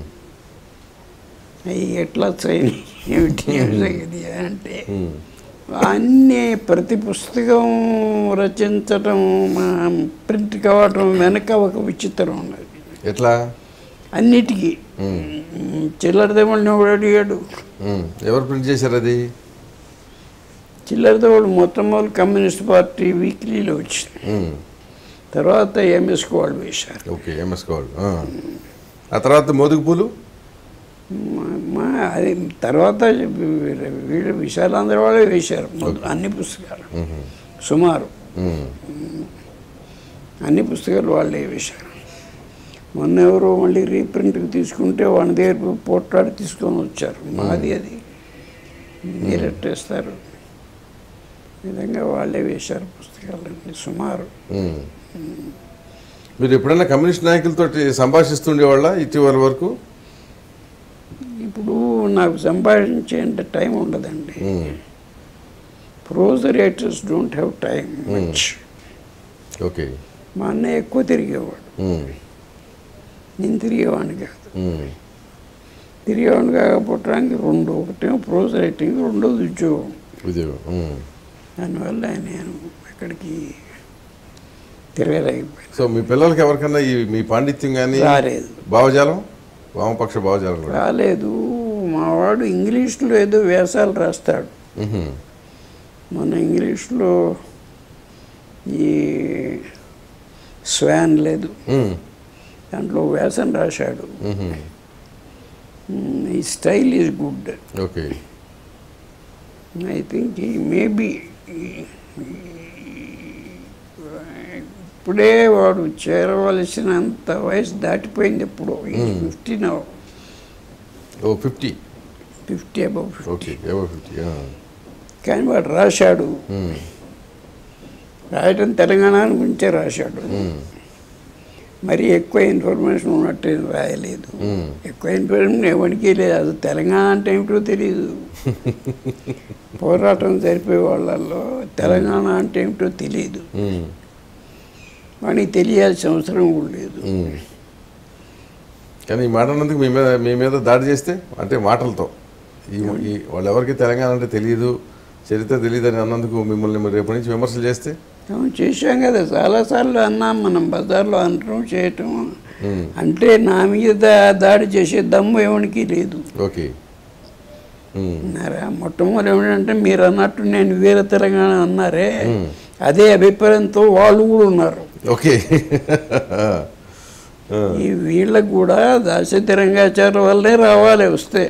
అవి ఎట్లా వచ్చాయి ఏమిటి అంటే అన్నీ ప్రతి పుస్తకం రచించటం, ప్రింట్ కావటం వెనక ఒక విచిత్రం ఉన్నది. ఎట్లా? అన్నిటికీ చిల్లరదేవుడిని ఎవడు అడిగాడు? ఎవరు ప్రింట్ చేశారు అది? చిల్లరదేవుడు మొట్టమొదటి కమ్యూనిస్ట్ పార్టీ వీక్లీలో వచ్చింది, తర్వాత ఎంఎస్ వాళ్ళు వేశారు. ఓకే, ఎంఎస్ వాళ్ళు. ఆ తర్వాత మోదుగు పూలు, అది తర్వాత వీళ్ళు విశాలాంధ్ర వాళ్ళే వేశారు అన్ని పుస్తకాలు, సుమారు అన్ని పుస్తకాలు వాళ్ళే వేశారు. మొన్న ఎవరో మళ్ళీ రీప్రింట్కి తీసుకుంటే వాళ్ళ దగ్గర పోట్లాడి తీసుకొని వచ్చారు. మాది అది మీరెట్టేస్తారు, ఈ విధంగా వాళ్ళే వేశారు పుస్తకాలన్నీ సుమారు. మీరు ఎప్పుడైనా కమ్యూనిస్ట్ నాయకులతో సంభాషిస్తుండేవాళ్ళ ఇటీవల వరకు? ఇప్పుడు నాకు సంభాషించే టైం ఉండదండి. Prose writers don't have time much. Okay. మా అన్నయ్య ఎక్కువ తిరిగేవాడు, నేను తిరిగేవాడిని కాదు. తిరిగేవాడిని కాకపోవటానికి రెండు, ఒకటేమో ప్రోజ్ రైటింగ్, రెండోది ఉద్యోగం. దానివల్ల నేను ఎక్కడికి తిరగలేకపోయాను. సో మీ పిల్లలకి ఎవరికన్నా మీ పాండిత్యం కానీ రాలేదు, భావజాలం, వామపక్ష భావజాలం రాలేదు. మావాడు ఇంగ్లీష్లో ఏదో వ్యాసాలు రాస్తాడు. మన ఇంగ్లీష్లో ఈ స్వాన్ లేదు, దాంట్లో వ్యాసం రాశాడు. ఈ style is good. Okay. I think ఈ మేబీ ఇప్పుడే వాడు చేరవలసినంత వయసు దాటిపోయింది. ఎప్పుడో 50 నౌ. 50 అబౌవ్ 50. కానీ వాడు రాశాడు, రాయటం తెలంగాణ గురించే రాశాడు. మరి ఎక్కువ ఇన్ఫర్మేషన్ ఉన్నట్టు రాయలేదు. ఎక్కువ ఇన్ఫర్మేషన్ ఎవరికి లేదు, అది తెలంగాణ అంటే ఏమిటో తెలియదు. పోరాటం జరిపే వాళ్ళల్లో తెలంగాణ అంటే ఏమిటో తెలియదు, వాడికి తెలియాల్సిన అవసరం కూడా లేదు. కానీ ఈ మాట అన్నందుకు మీ మీద దాడి చేస్తే, అంటే మాటలతో ఈ వాళ్ళు ఎవరికి తెలంగాణ అంటే తెలియదు, చరిత్ర తెలియదు అని అన్నందుకు మిమ్మల్ని మరి రేపటి నుంచి విమర్శలు చేస్తే? చేశాం కదా, చాలాసార్లు అన్నాం. మనం బజార్లో అనటం చేయటం అంటే నా మీద దాడి చేసే దమ్ము ఎవరికి లేదు. ఓకే. మొట్టమొదటి ఏమిటంటే మీరు అన్నట్టు నేను వీర తెలంగాణ అన్నారే, అదే అభిప్రాయంతో వాళ్ళు కూడా ఉన్నారు. ఓకే. ఈ వీళ్ళకు కూడా దాశరథి రంగాచార్య వల్లే రావాలి వస్తే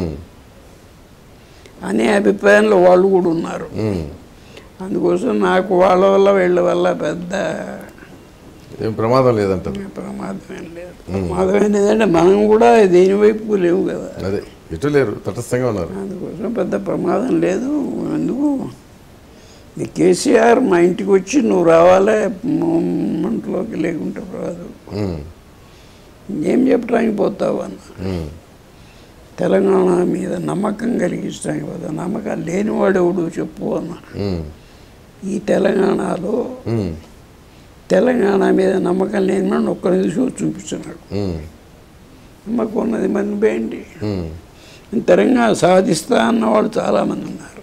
అనే అభిప్రాయంలో వాళ్ళు కూడా ఉన్నారు. అందుకోసం నాకు వాళ్ళ వల్ల వీళ్ళ వల్ల పెద్ద ఏం ప్రమాదం లేదంటారు? ప్రమాదం ఏం లేదు. ప్రమాదం ఏం లేదంటే మనం కూడా దేని వైపు లేవు కదా, అదే ఎటు లేరు, తటస్థంగా ఉన్నారు. అందుకోసం పెద్ద ప్రమాదం లేదు. అందుకు నీ కేసీఆర్ మా ఇంటికి వచ్చి నువ్వు రావాలే మంటలోకి, లేకుంటే రాదు. ఏం చెప్పడానికి పోతావు అన్న, తెలంగాణ మీద నమ్మకం కలిగించడానికి పోతా. నమ్మకం లేనివాడు ఎవడు చెప్పు అన్న. ఈ తెలంగాణలో తెలంగాణ మీద నమ్మకం లేని వాడిని ఒక్కరిని తీసుకొని చూపించున్నాడు. నమ్మకం ఉన్నది మంది పోయండి. తెలంగాణ సాధిస్తా అన్నవాళ్ళు చాలామంది ఉన్నారు,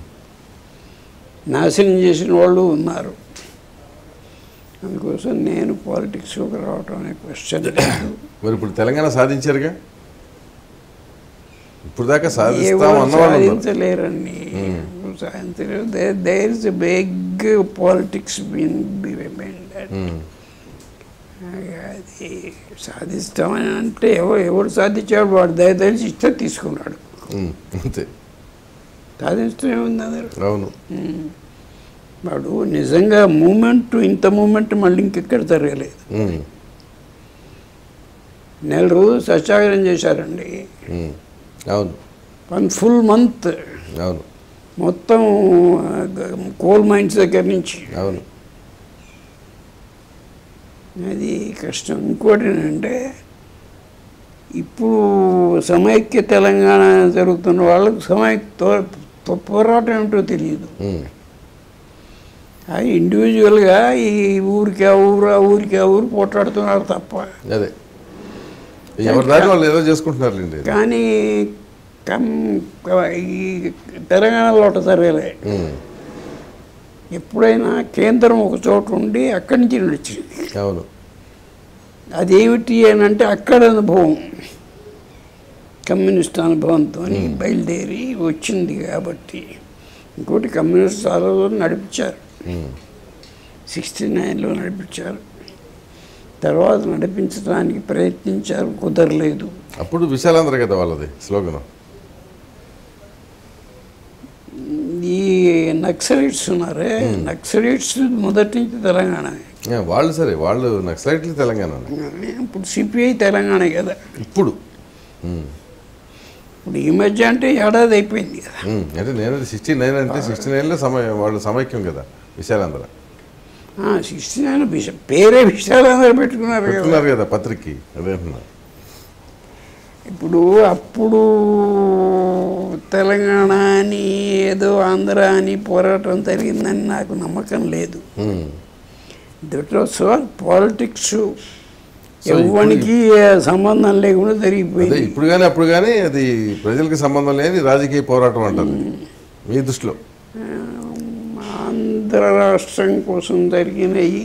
నాశనం చేసిన వాళ్ళు ఉన్నారు. అందుకోసం నేను పాలిటిక్స్లోకి రావటం అనే క్వశ్చన్ లేదు. మరి ఇప్పుడు తెలంగాణ సాధించారుగా, ఇప్పుడు దాకా సాధించలేరండి, సాధించలేరు. There is a big big politics అది సాధిస్తామని అంటే ఎవరు సాధించాడు వాడు దయచేసి ఇస్తే తీసుకున్నాడు. అంతే, సాధిస్తూనే ఉంది అందరు. అవును. వాడు నిజంగా ఇంత మూమెంట్ మళ్ళీ ఇంకెక్కడ జరగలేదు. నెల రోజులు సత్యాగ్రహం చేశారండి. అవును, 1 full month. అవును, మొత్తం కోల్ మైన్స్ దగ్గర నుంచి. అవును. అది కష్టం. ఇంకోటి ఏంటంటే ఇప్పుడు సమైక్య తెలంగాణ జరుగుతున్న వాళ్ళకు పోరాటం ఏమిటో తెలియదు. అది ఇండివిజువల్గా ఈ ఊరికి ఆ ఊరు పోట్లాడుతున్నారు తప్ప. అదే ఎవరి దారి వాళ్ళు ఏదో చేసుకుంటున్నారు. కానీ ఈ తెలంగాణలో ఒకటి జరగలే. ఎప్పుడైనా కేంద్రం ఒక చోట ఉండి అక్కడి నుంచి నడిచింది. అవును. అదేమిటి అని అంటే అక్కడ అనుభవం, కమ్యూనిస్ట్ అనుభవంతో బయలుదేరి వచ్చింది కాబట్టి. ఇంకోటి కమ్యూనిస్ట్ చాలా రోజులు నడిపించారు. 69లో నడిపించారు. తర్వాత నడిపించడానికి ప్రయత్నించారు, కుదరలేదు. అప్పుడు విశాలాంధ్ర కదా వాళ్ళది స్లోగన్. ఈ నక్సలైట్స్ ఉన్నారే, నక్సలైట్స్ మొదటి నుంచి తెలంగాణ. వాళ్ళు సరే, వాళ్ళు నక్సలైట్లు తెలంగాణ. ఇప్పుడు సిపిఐ తెలంగాణ కదా. ఇప్పుడు ఈ మధ్య అంటే ఏడాది అయిపోయింది కదా. అంటే నేను 69 అంటే 69లో వాళ్ళు సమైక్యం కదా విశాలాంధ్ర. 69 పేరే విశాలాంధ్ర పెట్టుకున్నారు కదా పత్రికకి. అదే ఇప్పుడు అప్పుడు తెలంగాణ అని ఏదో ఆంధ్ర అని పోరాటం జరిగిందని నాకు నమ్మకం లేదు. దట్ వాస్ పాలిటిక్స్, ఎవరికి సంబంధం లేకుండా జరిగిపోయింది. ఇప్పుడు కానీ అప్పుడు కానీ అది ప్రజలకు సంబంధం లేని రాజకీయ పోరాటం అంటారు మీ దృష్టిలో. ఆంధ్ర రాష్ట్రం కోసం జరిగినవి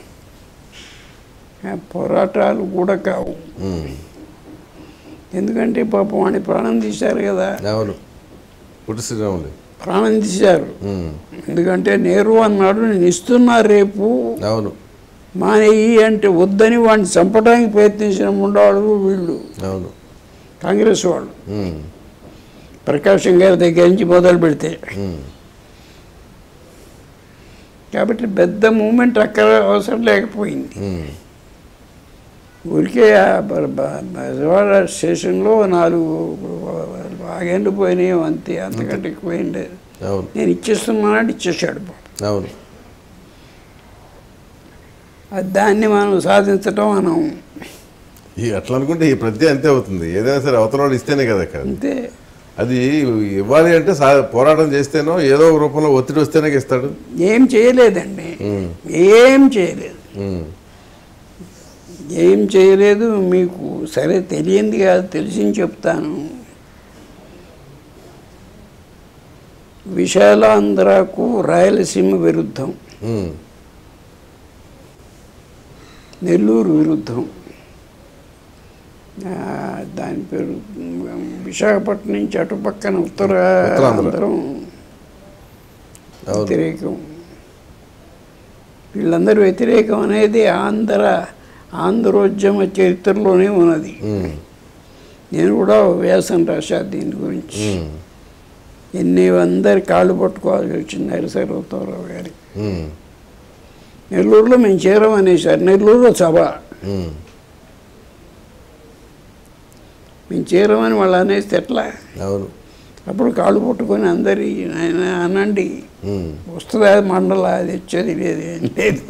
పోరాటాలు కూడా కావు. ఎందుకంటే పాపం వాడిని ప్రాణం తీశారు కదా. అవును, పుట్టి శ్రీరాములు ప్రాణం తీశారు. ఎందుకంటే నెహ్రూ అన్నాడు నేను ఇస్తున్నా రేపు, అవును, మానేయి అంటే వద్దని వాడిని చంపడానికి ప్రయత్నించిన ఉండవాళ్ళు వీళ్ళు. అవును, కాంగ్రెస్ వాళ్ళు. ప్రకాశం గారి దగ్గర నుంచి మొదలు పెడితే. కాబట్టి పెద్ద మూమెంట్ అక్కడ అవసరం లేకపోయింది. ఊరికే బెజవాడ స్టేషన్లో 4 వాగేళ్ళు పోయినాయి అంతే, అంతకంటే ఎక్కువైంది. నేను ఇచ్చేస్తున్నానంటే ఇచ్చేసాడు. అవును, దాన్ని మనం సాధించటం మనం అట్లా అనుకుంటే ఈ ప్రతి అంతే అవుతుంది. ఏదైనా సరే అవతల వాళ్ళు ఇస్తేనే కదా అంతే. అది ఇవ్వాలి అంటే పోరాటం చేస్తేనో ఏదో ఒక రూపంలో ఒత్తిడి వస్తేనే ఇస్తాడు. ఏం చేయలేదండి, ఏం చేయలేదు. మీకు సరే తెలియంది కాదు, తెలిసింది చెప్తాను. విశాలాంధ్రకు రాయలసీమ విరుద్ధం, నెల్లూరు విరుద్ధం. దాని పేరు విశాఖపట్నం నుంచి అటుపక్కన ఉత్తరాంధ్రం వ్యతిరేకం. వీళ్ళందరూ వ్యతిరేకం అనేది ఆంధ్రోద్యమ చరిత్రలోనే ఉన్నది. నేను కూడా వ్యాసం రాశా దీని గురించి. అందరి కాళ్ళు పట్టుకోవాల్సి వచ్చింది నరసరావు గారి. నెల్లూరులో మేము చేరమనేసారు. నెల్లూరులో సభ మేము చేరమని వాళ్ళు అనేస్తే ఎట్లా? అప్పుడు కాళ్ళు పట్టుకొని అందరి ఆయన అనండి, వస్తుంది అది మండల, అది వచ్చేది లేదు, ఏం లేదు.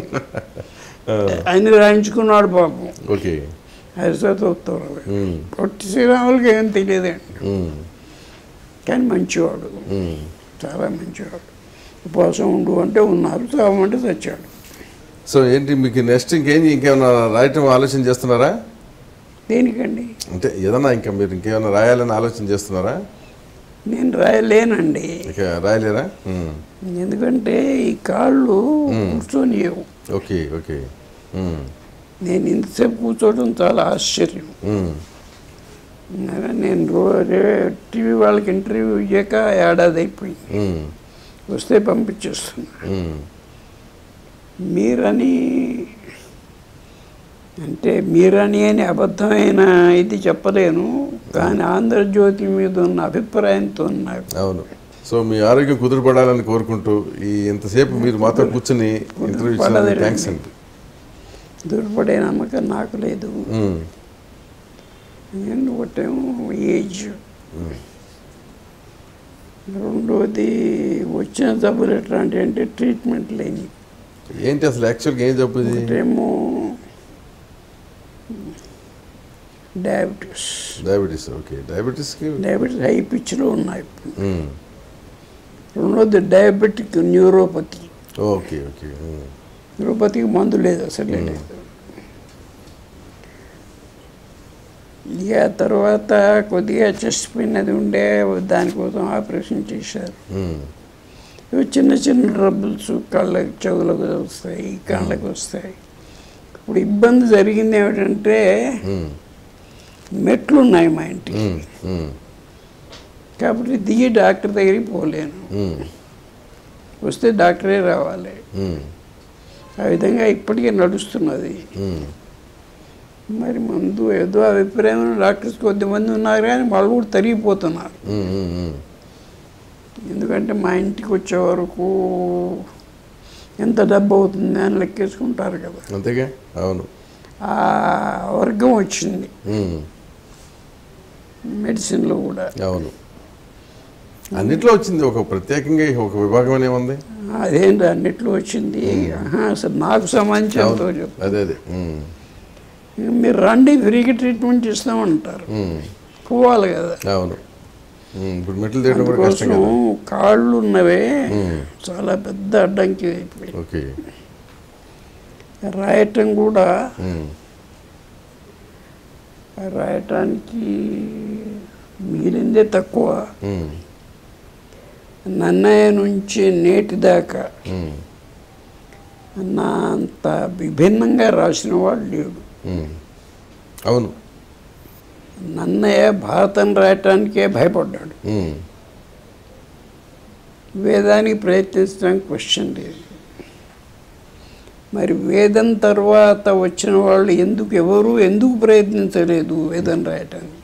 ఆయన రాయించుకున్నాడు పాపం హరిసరావు. పొట్టి శ్రీరాములకి ఏం తెలియదండి, కానీ మంచివాడు, చాలా మంచివాడు. ఉపవాసం ఉండు అంటే ఉన్నారు, చావమంటే చచ్చాడు. సో ఏంటి మీకు నెక్స్ట్ ఇంకేమైనా రాయటం ఆలోచన చేస్తున్నారా? దేనికండి? అంటే ఏదన్నా ఇంకా మీరు ఇంకేమైనా రాయాలని ఆలోచన చేస్తున్నారా? నేను రాయలేనండి. రాయలేరా? ఎందుకంటే ఈ కాళ్ళు కూర్చొని. Okay okay. నేను ఇంతసేపు కూర్చోవడం చాలా ఆశ్చర్యం. నేను టీవీ వాళ్ళకి ఇంటర్వ్యూ ఇయ్యాక ఏడాది అయిపోయింది. వస్తే పంపించేస్తున్నారు. మీరని అంటే మీరని అని అబద్ధమైన ఇది చెప్పలేను, కానీ ఆంధ్రజ్యోతి మీద ఉన్న అభిప్రాయంతో నాకు. అవును. సో మీ ఆరోగ్యం కుదురుపడాలని కోరుకుంటూ ఈ ఇంతసేపు మీరు మాతో కూర్చుని ఇంటర్వ్యూ ఇచ్చినందుకు థ్యాంక్స్ అండి. కుదురుపడే నమ్మకం నాకు లేదు. ఒకటేమో ఏజ్, రెండోది వచ్చిన జబ్బులు ఎట్లాంటి అంటే ట్రీట్మెంట్ లేని. ఏంటి అసలు యాక్చువల్గా ఏం జబ్బు ఇది? ఒకటేమో డయాబెటీస్. డయాబెటీస్. ఓకే. డయాబెటీస్కి హై పిచ్లో ఉన్నాయి. రెండోది డయాబెటిక్ న్యూరోపతి. ఓకే. ఓకే. న్యూరోపతికి మందు లేదు, అసలే లేదు. ఇక తర్వాత కొద్దిగా చెస్ట్ పెయిన్ అది ఉండే, దానికోసం ఆపరేషన్ చేశారు. చిన్న చిన్న ట్రబుల్స్ కళ్ళకి చెవులకు వస్తాయి, కళ్ళకి వస్తాయి. ఇప్పుడు ఇబ్బంది జరిగింది ఏమిటంటే మెట్లు ఉన్నాయి మా ఇంటికి, కాబట్టి దిగి డాక్టర్ దగ్గరికి పోలేను, వస్తే డాక్టరే రావాలి. ఆ విధంగా ఇప్పటికే నడుస్తున్నది. మరి మందు ఏదో అభిప్రాయం డాక్టర్స్ కొద్దిమంది ఉన్నారు, కానీ వాళ్ళు కూడా తరిగిపోతున్నారు. ఎందుకంటే మా ఇంటికి వచ్చే వరకు ఎంత డబ్బు అవుతుంది అని లెక్కేసుకుంటారు కదా. అంతేగా. అవును. ఆ వర్గం వచ్చింది మెడిసిన్లో కూడా. అవును. అన్నిట్లో వచ్చింది. ఒక ప్రత్యేకంగా ఒక విభాగం అనే ఉంది. అదేంటి అన్నిట్లో వచ్చింది. అసలు నాకు సంబంధించినంతో చెప్పు. అదే అదే. మీరు రండి, ఫ్రీగా ట్రీట్మెంట్ ఇస్తామంటారు, పోవాలి కదా. అవును. ఇప్పుడు మెట్లు తీయడం కూడా కష్టం కదా. కాళ్ళు ఉన్నవే చాలా పెద్ద అడ్డంకి అయిపోయి. ఓకే. రాయటం కూడా రాయటానికి మిగిలిందే తక్కువ. నన్నయ్య నుంచి నేటి దాకా నా అంత విభిన్నంగా రాసిన వాడు లేడు. అవును. నన్నయ్య భారతం రాయటానికే భయపడ్డాడు. వేదానికి ప్రయత్నించడానికి క్వశ్చన్ లేదు. మరి వేదం తర్వాత వచ్చిన వాళ్ళు ఎందుకు ప్రయత్నించలేదు వేదం రాయటానికి?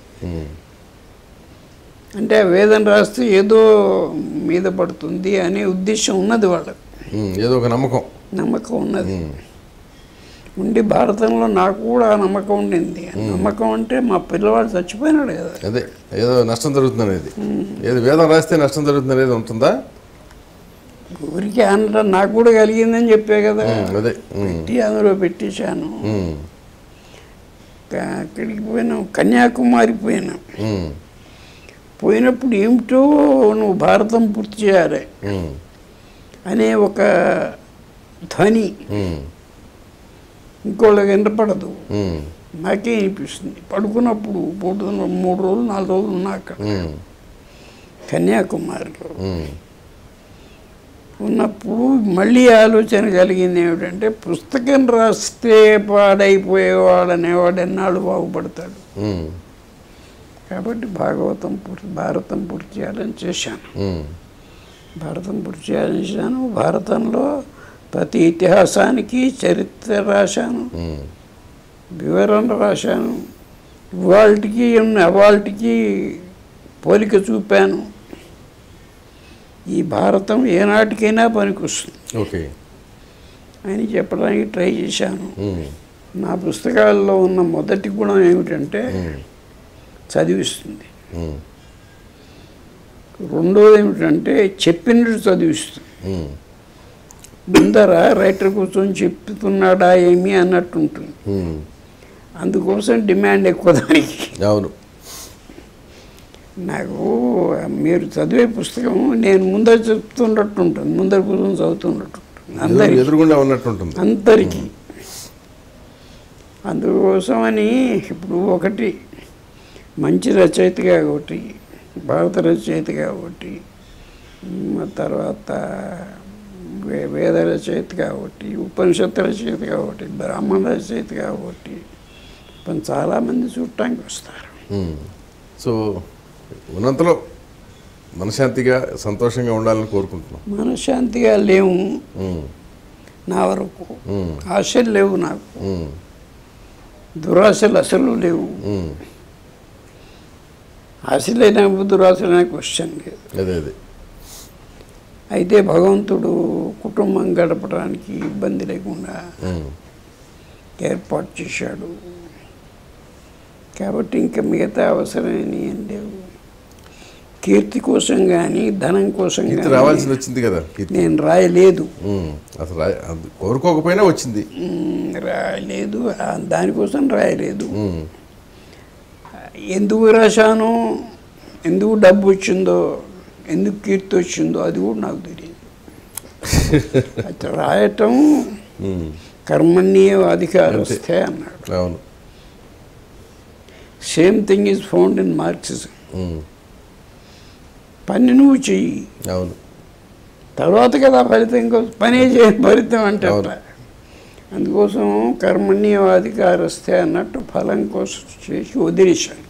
అంటే వేదం రాస్తే ఏదో మీద పడుతుంది అనే ఉద్దేశం ఉన్నది వాళ్ళకు, ఏదో ఒక నమ్మకం ఉన్నది. ఉండి భారతంలో నాకు కూడా నమ్మకం ఉండింది. నమ్మకం అంటే మా పిల్లవాడు చచ్చిపోయినాడు కదా, అదే ఏదో నష్టం జరుగుతుంది అనేది. ఏదో వేదం రాస్తే నష్టం జరుగుతుంది అనేది ఉంటుందా? ఊరికి అనడం నాకు కూడా కలిగిందని చెప్పే కదా. అదే పెట్టి అందులో పెట్టేశాను. అక్కడికి పోయినాం, కన్యాకుమారి పోయినాం. పోయినప్పుడు ఏమిటో నువ్వు భారతం పూర్తి చేయాలి అనే ఒక ధ్వని ఇంకోళ్ళకి వినపడదు, నాకే అనిపిస్తుంది. పడుకున్నప్పుడు 3 రోజులు 4 రోజులు ఉన్నా అక్కడ కన్యాకుమారిలో ఉన్నప్పుడు మళ్ళీ ఆలోచన కలిగింది ఏమిటంటే, పుస్తకం రాస్తే పాడైపోయేవాడు అనేవాడు ఎన్నాళ్ళు బాగుపడతాడు. కాబట్టి భారతం పూర్తి చేయాలని చేశాను. భారతం పూర్తి చేయాలని చేశాను. భారతంలో ప్రతి ఇతిహాసానికి చరిత్ర రాశాను, వివరణ రాశాను, ఇవాళకి పోలిక చూపాను. ఈ భారతం ఏనాటికైనా పనికొస్తుంది ఓకే అని చెప్పడానికి ట్రై చేశాను. నా పుస్తకాల్లో ఉన్న మొదటి గుణం ఏమిటంటే చదివిస్తుంది. రెండోది ఏమిటంటే చెప్పినట్టు చదివిస్తుంది. ముందర రైటర్ కూర్చొని చెప్తున్నాడా ఏమి అన్నట్టు ఉంటుంది. అందుకోసం డిమాండ్ ఎక్కువ దానికి. అవును. నాకు మీరు చదివే పుస్తకం నేను ముందర చెప్తున్నట్టు ఉంటుంది, ముందర కూర్చొని చదువుతున్నట్టు ఉంటుంది, ఎదురుగుండా ఉన్నట్టుంటుంది అందరికీ. అందుకోసమని ఇప్పుడు ఒకటి మంచి రచయితగా ఒకటి, భారత రచయితగా ఒకటి, తర్వాత వేద రచయితగా ఒకటి, ఉపనిషత్తు రచయితగా ఒకటి, బ్రాహ్మణ రచయితగా ఒకటి, చాలామంది చూడటానికి వస్తారు. సో ఉన్నంతలో మనశ్శాంతిగా సంతోషంగా ఉండాలని కోరుకుంటున్నాం. మనశ్శాంతిగా లేవు ఉమ్, నా వరకు. ఉమ్, ఆశలు లేవు నాకు, ఉమ్, దురాశలు అసలు లేవు. ఉమ్. ఆశలైన దురాశలైన క్వశ్చన్ లేదు. అదే అదే. అయితే భగవంతుడు కుటుంబం గడపడానికి ఇబ్బంది లేకుండా ఉమ్, ఏర్పాటు చేశాడు కాబట్టి ఇంకా మిగతా అవసరమేమి ఏం లేవు. కీర్తి కోసం కానీ ధనం కోసం కీర్తి కానీ రావాల్సింది వచ్చింది కదా కీర్తి. నేను రాయలేదు. అసలు అది కోరుకోకపోయినా వచ్చింది. రాయలేదు, దానికోసం రాయలేదు. ఉమ్, ఎందుకు రాశాను, ఎందుకు డబ్బు వచ్చిందో, ఎందుకు కీర్తి వచ్చిందో అది కూడా నాకు తెలియదు. అయితే రాయటం ఉమ్, కర్మణ్య అధికారస్తే అన్నాడు. అవును. Same thing is found in Marxism. Um, పని నువ్వు చెయ్యి, అవును. తర్వాత కదా ఫలితం కోసం. పనే చేయ ఫలితం అంటే అవును. అట్లా. అందుకోసం కర్మణ్యవాధికారస్తే అన్నట్టు ఫలం కోసం చేసి వదిలేశాను.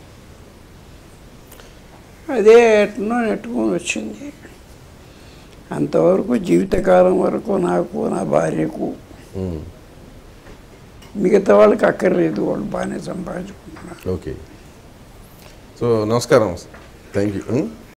అదే ఎట్లనో నెట్టుకొని వచ్చింది. అంతవరకు జీవితకాలం వరకు నాకు, నా భార్యకు, ఉమ్, మిగతా వాళ్ళకి అక్కర్లేదు, వాళ్ళు బాగానే సంపాదించుకుంటున్నారు. ఓకే. సో నమస్కారం. Thank you.